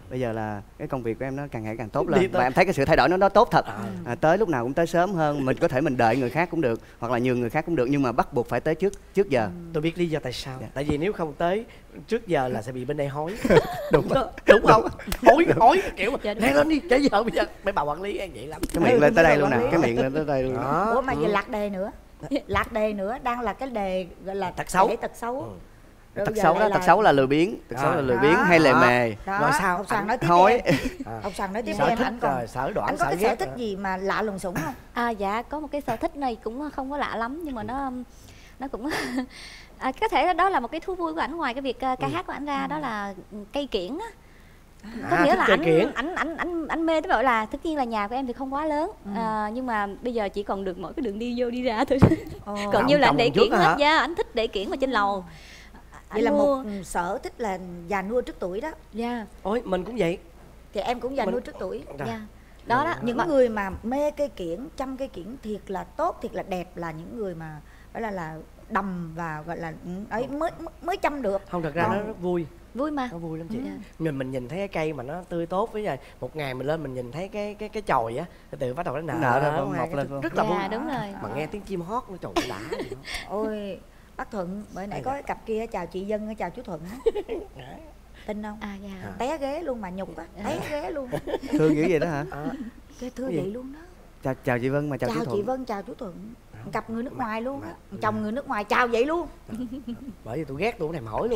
bây giờ là cái công việc của em nó càng ngày càng tốt lên và em thấy cái sự thay đổi nó nó tốt thật. À, tới lúc nào cũng tới sớm hơn, mình có thể mình đợi người khác cũng được hoặc là nhường người khác cũng được, nhưng mà bắt buộc phải tới trước trước giờ. Tôi biết lý do tại sao. Dạ. Tại vì nếu không tới trước giờ là sẽ bị bên đây hối. Đúng đó, đúng không? Hối hối kiểu mà nhanh lên đi, trễ giờ bây giờ mấy bà quản lý em vậy lắm. Cái miệng lên tới đây luôn nè, cái miệng lên tới đây luôn. Ủa mà giờ lạc đề nữa, lạc đề nữa đang là cái đề gọi là tật xấu. Tật xấu. Rồi tật xấu đó, là... tật xấu là lười biếng, tật xấu là lười biếng hay lề mề. Rồi sao? Ông Sàng nói tiếp hối. Ông Sàng nói tiếp sở em. Thích, Anh còn sở đoạn, anh có sở cái ghét sở thích rồi. gì mà lạ lùng sủng không? À dạ, có một cái sở thích này cũng không có lạ lắm nhưng mà nó nó cũng à, có thể đó là một cái thú vui của ảnh ngoài cái việc ca ừ. hát của ảnh ra, ừ. đó là cây kiểng á. Có À, nghĩa là ảnh kiểng. ảnh ảnh ảnh ảnh mê tới vậy là tất nhiên là nhà của em thì không quá lớn, ừ. à, nhưng mà bây giờ chỉ còn được mỗi cái đường đi vô đi ra thôi. Ồ. Còn như là ảnh để kiểng hết. hả? Dạ, ảnh thích để kiểng vào trên lầu. Vậy là một sở thích là già nua trước tuổi đó. Dạ. Ôi mình cũng vậy. Thì em cũng già Mình- nua trước tuổi. Dạ. Đó đó, Những mà- người mà mê cây kiểng, chăm cây kiểng thiệt là tốt, thiệt là đẹp là những người mà phải là là đầm và gọi là ấy mới mới chăm được. Không, thật ra Còn- nó rất vui. vui mà. Nó vui lắm chị. Dạ. Mình mình nhìn thấy cái cây mà nó tươi tốt, với lại một ngày mình lên mình nhìn thấy cái cái cái chồi á, từ từ bắt đầu nó nở, Nở ra, ngoài mọc cái- lên. rất là Dạ, vui. đúng rồi. Mà nghe tiếng chim hót nó trời đã gì đó. Ôi bác Thuận, bữa nãy Ây có da. cái cặp kia chào chị Dân, chào chú Thuận á. Tin không? À dạ. Té ghế luôn mà nhục á, té ghế luôn. Thương dữ vậy đó hả? À, Cái thưa Cái gì? vậy luôn đó. Chào, chào chị Vân mà chào, Chào, chú chị Thuận. Vân, chào chú Thuận. Cặp người nước ngoài luôn á, mà- chồng người nước ngoài chào vậy luôn. bởi vì tôi ghét tôi thèm hỏi luôn.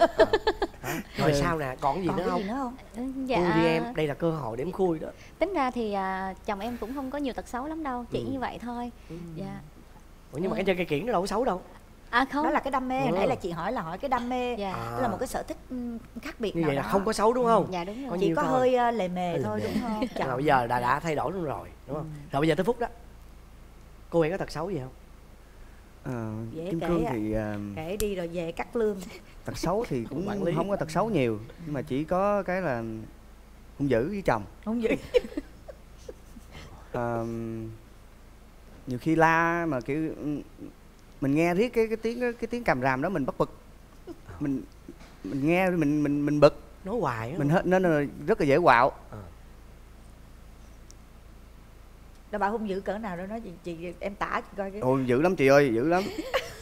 À, rồi sao nè, còn cái gì Còn nữa cái không? gì nữa không? Ừ, Khui dạ. đi em, đây là cơ hội để em khui đó. Tính ra thì à, chồng em cũng không có nhiều tật xấu lắm đâu, chỉ Ừ. như vậy thôi. Ừ. Dạ. Ủa, nhưng mà Ừ. cái chơi cây kiểng nó đâu có xấu đâu. À không. Đó là cái đam mê, hồi Ừ. nãy là chị hỏi là hỏi cái đam mê. Dạ. À. Đó là một cái sở thích ừm, khác biệt Như nào vậy là đó. không có xấu đúng không? Dạ đúng rồi. Có Chỉ nhiều có thôi. hơi uh, lề mề Lề thôi mề. đúng không? Rồi bây giờ đã đã thay đổi luôn rồi, đúng không? Rồi bây giờ tới Phúc đó. Cô ấy có tật xấu gì không? Ờ, Dễ Kim kể Cương à. thì ờ, Kể đi rồi về cắt lương. tật xấu thì cũng Quản lý. không có tật xấu nhiều, nhưng mà chỉ có cái là hung dữ với chồng. Không gì. Ờ, nhiều khi la mà kiểu mình nghe riết cái cái tiếng cái tiếng càm ràm đó mình bất bực, mình mình nghe mình mình mình bực, Nói hoài á. mình hết nên là rất là dễ quạo. Rồi bà hung dữ cỡ nào đó nói chị, chị em tả chị coi cái. Ôi dữ lắm chị ơi, dữ lắm.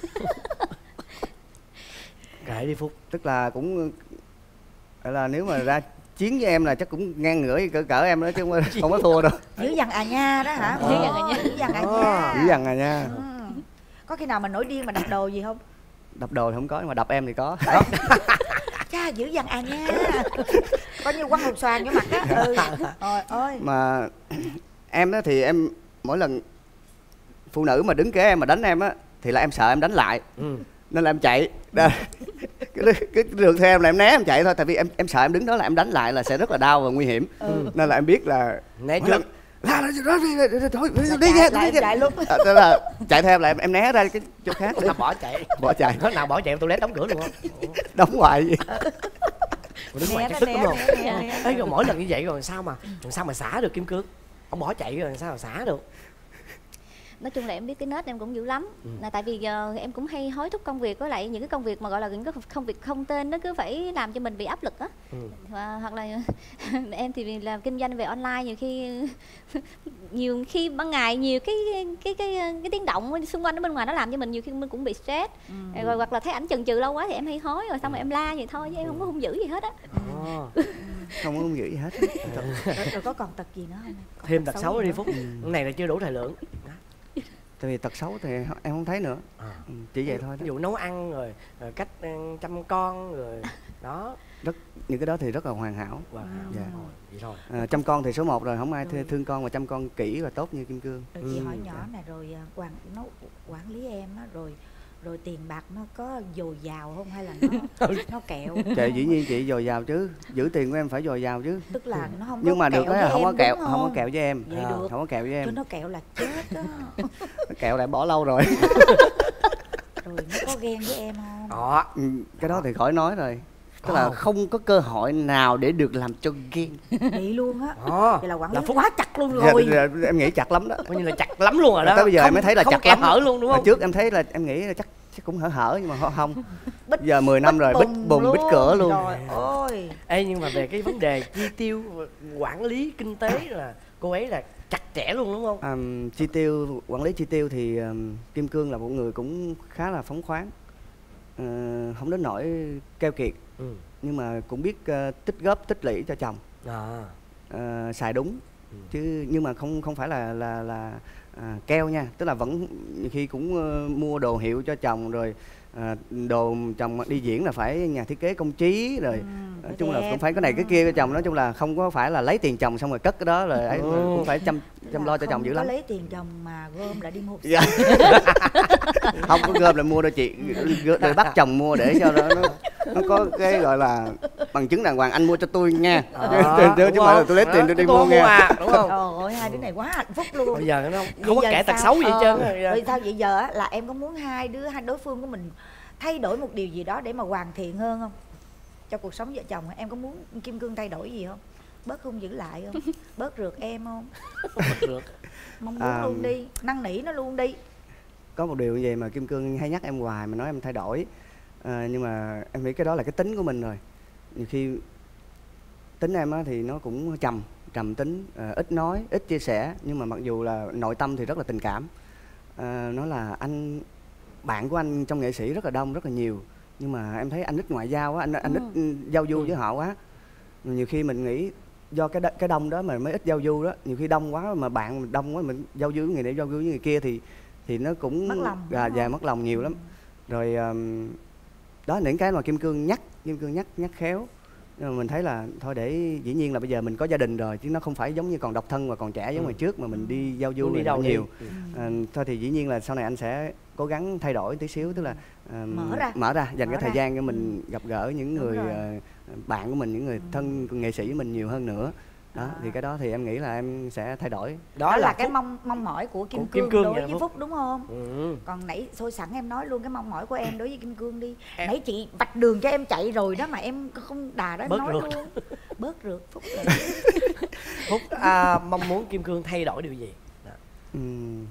Kệ đi Phúc. Tức là cũng gọi là nếu mà ra chiến với em là chắc cũng ngang ngửa cỡ cỡ em đó chứ không, không có thua đâu. Dữ dằn à nha đó hả? Dữ dằn à nha. Dữ dằn à Ờ. nha. Dữ dằn à nha. Ừ. Có khi nào mà nổi điên mà đập đồ gì không? Đập đồ thì không có nhưng mà đập em thì có. Cha dữ dằn à nha. Có như quăng hột xoàn vô mặt á. Ừ. Trời ơi. Mà em đó thì em mỗi lần phụ nữ mà đứng kế em mà đánh em á thì là em sợ em đánh lại. Ừ. Nên là em chạy. Đó. cái, cái đường theo em là em né em chạy thôi, tại vì em em sợ em đứng đó là em đánh lại là sẽ rất là đau và nguy hiểm. Ừ. Nên là em biết là Né mỗi trước. lần la ra đó đi thôi đi Chạy đi lại, đi đi chạy luôn. À, tức là chạy theo em là em, em né ra cái chỗ khác đi. Nào bỏ chạy. Bỏ chạy. Có nào bỏ chạy tôi lét đóng cửa luôn không? Đóng hoài gì. Ủa, đứng ngoài Né chắc nó, tức né, lắm không? né, né, né. Ê, rồi mỗi lần như vậy rồi sao mà làm sao mà xả được Kim Cương? Ông bỏ chạy rồi làm sao mà xả được? Nói chung là em biết cái nết em cũng dữ lắm. Ừ. Là tại vì giờ em cũng hay hối thúc công việc, với lại những cái công việc mà gọi là những cái công việc không tên nó cứ phải làm cho mình bị áp lực á. Ừ. Và hoặc là em thì vì làm kinh doanh về online, nhiều khi nhiều khi ban ngày nhiều cái cái cái cái tiếng động xung quanh ở bên ngoài nó làm cho mình nhiều khi mình cũng bị stress. Ừ. Rồi hoặc là thấy ảnh chần chừ lâu quá thì em hay hối, rồi xong rồi em la vậy thôi chứ em không có hung dữ gì hết á. Ồ. Không có hung dữ gì hết. Rồi, rồi có còn tật gì nữa không? Còn Thêm tật xấu gì đi nữa? Phúc. Cái này là chưa đủ thời lượng. Tại vì tật xấu thì em không thấy nữa. À. Ừ, chỉ vậy thôi đó. Ví dụ nấu ăn rồi, rồi cách ừ, chăm con rồi đó. Rất những cái đó thì rất là hoàn hảo. Wow. Dạ. Thôi, vậy thôi. À, chăm con thì số một rồi, không ai Rồi. thương con mà chăm con kỹ và tốt như Kim Cương. Rồi chị Ừ. hỏi nhỏ nè, rồi à, quản nó quản lý em á, rồi rồi tiền bạc nó có dồi dào không hay là nó nó kẹo? Chị dĩ nhiên chị dồi dào chứ, giữ tiền của em phải dồi dào chứ. Tức là nó không Nhưng có mà được kẹo cái với là không em, có kẹo, đúng không có kẹo với em. Vậy À, được. không có kẹo với Chứ em. nó kẹo là chết đó. Kẹo là em bỏ lâu rồi. Rồi nó có ghen với em không? Đó. Ừ, cái đó thì khỏi nói rồi. Tức Có là không? không có cơ hội nào để được làm cho ghen. Vậy luôn á. Đó. Vậy là quản Là lý Phúc quá chặt luôn Dạ, rồi. dạ, em nghĩ chặt lắm đó. coi như là chặt lắm luôn rồi đó. Tới bây giờ Không- em mới thấy là không chặt kẽ lắm. hở luôn đúng Hồi không? trước em thấy là em nghĩ là chắc chắc cũng hở hở nhưng mà không. Bích, giờ mười năm rồi bích bùng bích cửa luôn. Rồi ôi. Ê, nhưng mà về cái vấn đề chi tiêu quản lý kinh tế là cô ấy là chặt chẽ luôn đúng không? À, chi tiêu quản lý chi tiêu thì um, Kim Cương là một người cũng khá là phóng khoáng, uh, không đến nỗi keo kiệt, ừ. nhưng mà cũng biết uh, tích góp tích lũy cho chồng, à. uh, xài đúng, ừ. chứ nhưng mà không không phải là là là à, keo nha, tức là vẫn nhiều khi cũng uh, mua đồ hiệu cho chồng rồi. À, đồ chồng đi diễn là phải nhà thiết kế công trí rồi, ừ, nói chung đẹp. Là cũng phải cái này cái kia cho chồng, nói chung là không có phải là lấy tiền chồng xong rồi cất cái đó rồi ấy, ừ. cũng phải chăm chăm lo cho chồng dữ lắm. Không có lấy tiền chồng mà gom lại đi mua. Dạ. Không có gom lại mua đâu chị, rồi bắt chồng mua để cho nó, nó nó có cái gọi là bằng chứng đàng hoàng, anh mua cho tôi nha, à, chứ không phải là tôi lấy tiền tôi đi mua nha, à, đúng không? Trời ơi, hai đứa này quá hạnh phúc luôn. Bây giờ nó không, không có kẻ tật xấu gì hết trơn. Vì sao vậy giờ là em có muốn hai đứa hai đối phương của mình thay đổi một điều gì đó để mà hoàn thiện hơn không? Cho cuộc sống vợ chồng em có muốn Kim Cương thay đổi gì không? Bớt hung dữ lại không? Bớt rượt em không? Bớt rượt. Mong muốn à, luôn đi, năn nỉ nó luôn đi. Có một điều như vậy mà Kim Cương hay nhắc em hoài mà nói em thay đổi, à, nhưng mà em nghĩ cái đó là cái tính của mình rồi. Nhiều khi tính em á thì nó cũng trầm trầm tính, à, ít nói, ít chia sẻ, nhưng mà mặc dù là nội tâm thì rất là tình cảm. À, nó là anh bạn của anh trong nghệ sĩ rất là đông, rất là nhiều, nhưng mà em thấy anh ít ngoại giao á, anh anh ừ. ít giao du với họ quá. Nhiều khi mình nghĩ do cái cái đông đó mà mới ít giao du đó, nhiều khi đông quá mà bạn đông quá mình giao du với người này giao du với người kia thì thì nó cũng mất lòng, gà già mất lòng nhiều lắm. Rồi um, đó là những cái mà Kim Cương nhắc Kim Cương nhắc nhắc khéo, nhưng mà mình thấy là thôi để dĩ nhiên là bây giờ mình có gia đình rồi chứ nó không phải giống như còn độc thân và còn trẻ giống ừ. ngày trước mà mình đi giao du đi đâu nhiều. Ừ. À, thôi thì dĩ nhiên là sau này anh sẽ cố gắng thay đổi tí xíu, tức là uh, mở ra mở ra dành mở cái thời ra. gian cho mình gặp gỡ những Đúng người uh, bạn của mình, những người ừ. thân nghệ sĩ của mình nhiều hơn nữa. Đó à. Thì cái đó thì em nghĩ là em sẽ thay đổi. Đó, đó là, là cái mong mong mỏi của Kim, của Cương, Kim Cương đối với Phúc. Phúc đúng không? Ừ. Còn nãy thôi sẵn em nói luôn cái mong mỏi của em đối với Kim Cương đi. Em... Nãy chị vạch đường cho em chạy rồi đó mà em không đà đó bớt nói rượt. Luôn. Bớt rượt Phúc. Phúc à, mong muốn Kim Cương thay đổi điều gì? Ừ.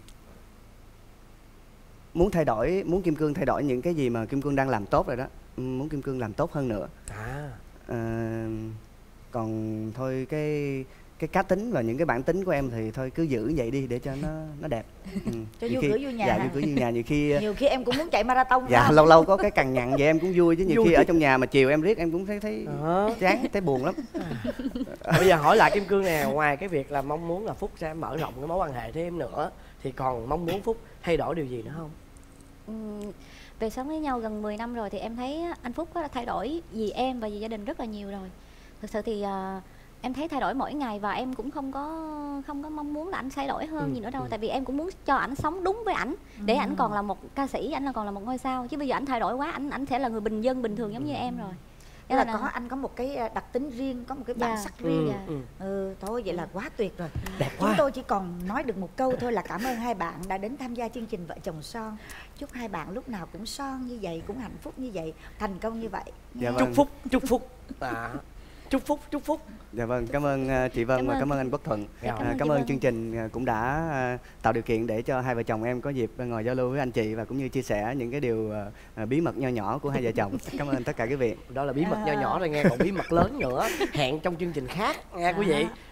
Muốn thay đổi, muốn Kim Cương thay đổi những cái gì mà Kim Cương đang làm tốt rồi đó. Muốn Kim Cương làm tốt hơn nữa. À. À, còn thôi cái cái cá tính và những cái bản tính của em thì thôi cứ giữ vậy đi để cho nó nó đẹp. Ừ. Cho vui cửa vui nhà. Dạ, vui cửa vui nhà. Nhiều khi nhiều khi em cũng muốn chạy marathon. Dạ, không? lâu lâu có cái cằn nhằn vậy em cũng vui chứ nhiều vui khi chứ. Ở trong nhà mà chiều em riết em cũng thấy thấy à. chán, thấy buồn lắm. À. Bây giờ hỏi lại Kim Cương nè, ngoài cái việc là mong muốn là Phúc sẽ mở rộng cái mối quan hệ thêm nữa thì còn mong muốn Phúc thay đổi điều gì nữa không? Ừ. Về sống với nhau gần mười năm rồi thì em thấy anh Phúc đã thay đổi vì em và vì gia đình rất là nhiều rồi. Thực sự thì uh, em thấy thay đổi mỗi ngày và em cũng không có không có mong muốn là anh thay đổi hơn ừ, gì nữa đâu. Ừ. Tại vì em cũng muốn cho ảnh sống đúng với ảnh để ừ. ảnh còn là một ca sĩ, ảnh là còn là một ngôi sao. Chứ bây giờ ảnh thay đổi quá, ảnh ảnh sẽ là người bình dân bình thường giống như em rồi. Tức là, là có anh có một cái đặc tính riêng, có một cái bản yeah. sắc riêng. Yeah. Ừ. ừ thôi vậy là quá tuyệt rồi. Đẹp quá. Chúng tôi chỉ còn nói được một câu thôi là cảm ơn hai bạn đã đến tham gia chương trình Vợ Chồng Son. Chúc hai bạn lúc nào cũng son như vậy, cũng hạnh phúc như vậy, thành công như vậy. Dạ vâng. Chúc phúc, chúc phúc. À. Chúc phúc, chúc phúc. Dạ vâng, cảm ơn uh, chị Vân cảm và ơn. Cảm ơn anh Quốc Thuận. Dạ, cảm, cảm, uh, cảm ơn chương trình uh, cũng đã uh, tạo điều kiện để cho hai vợ chồng em có dịp ngồi giao lưu với anh chị và cũng như chia sẻ những cái điều uh, uh, bí mật nho nhỏ của hai vợ chồng. Cảm ơn tất cả quý vị. Đó là bí mật nho nhỏ rồi nghe, còn bí mật lớn nữa hẹn trong chương trình khác nha quý vị.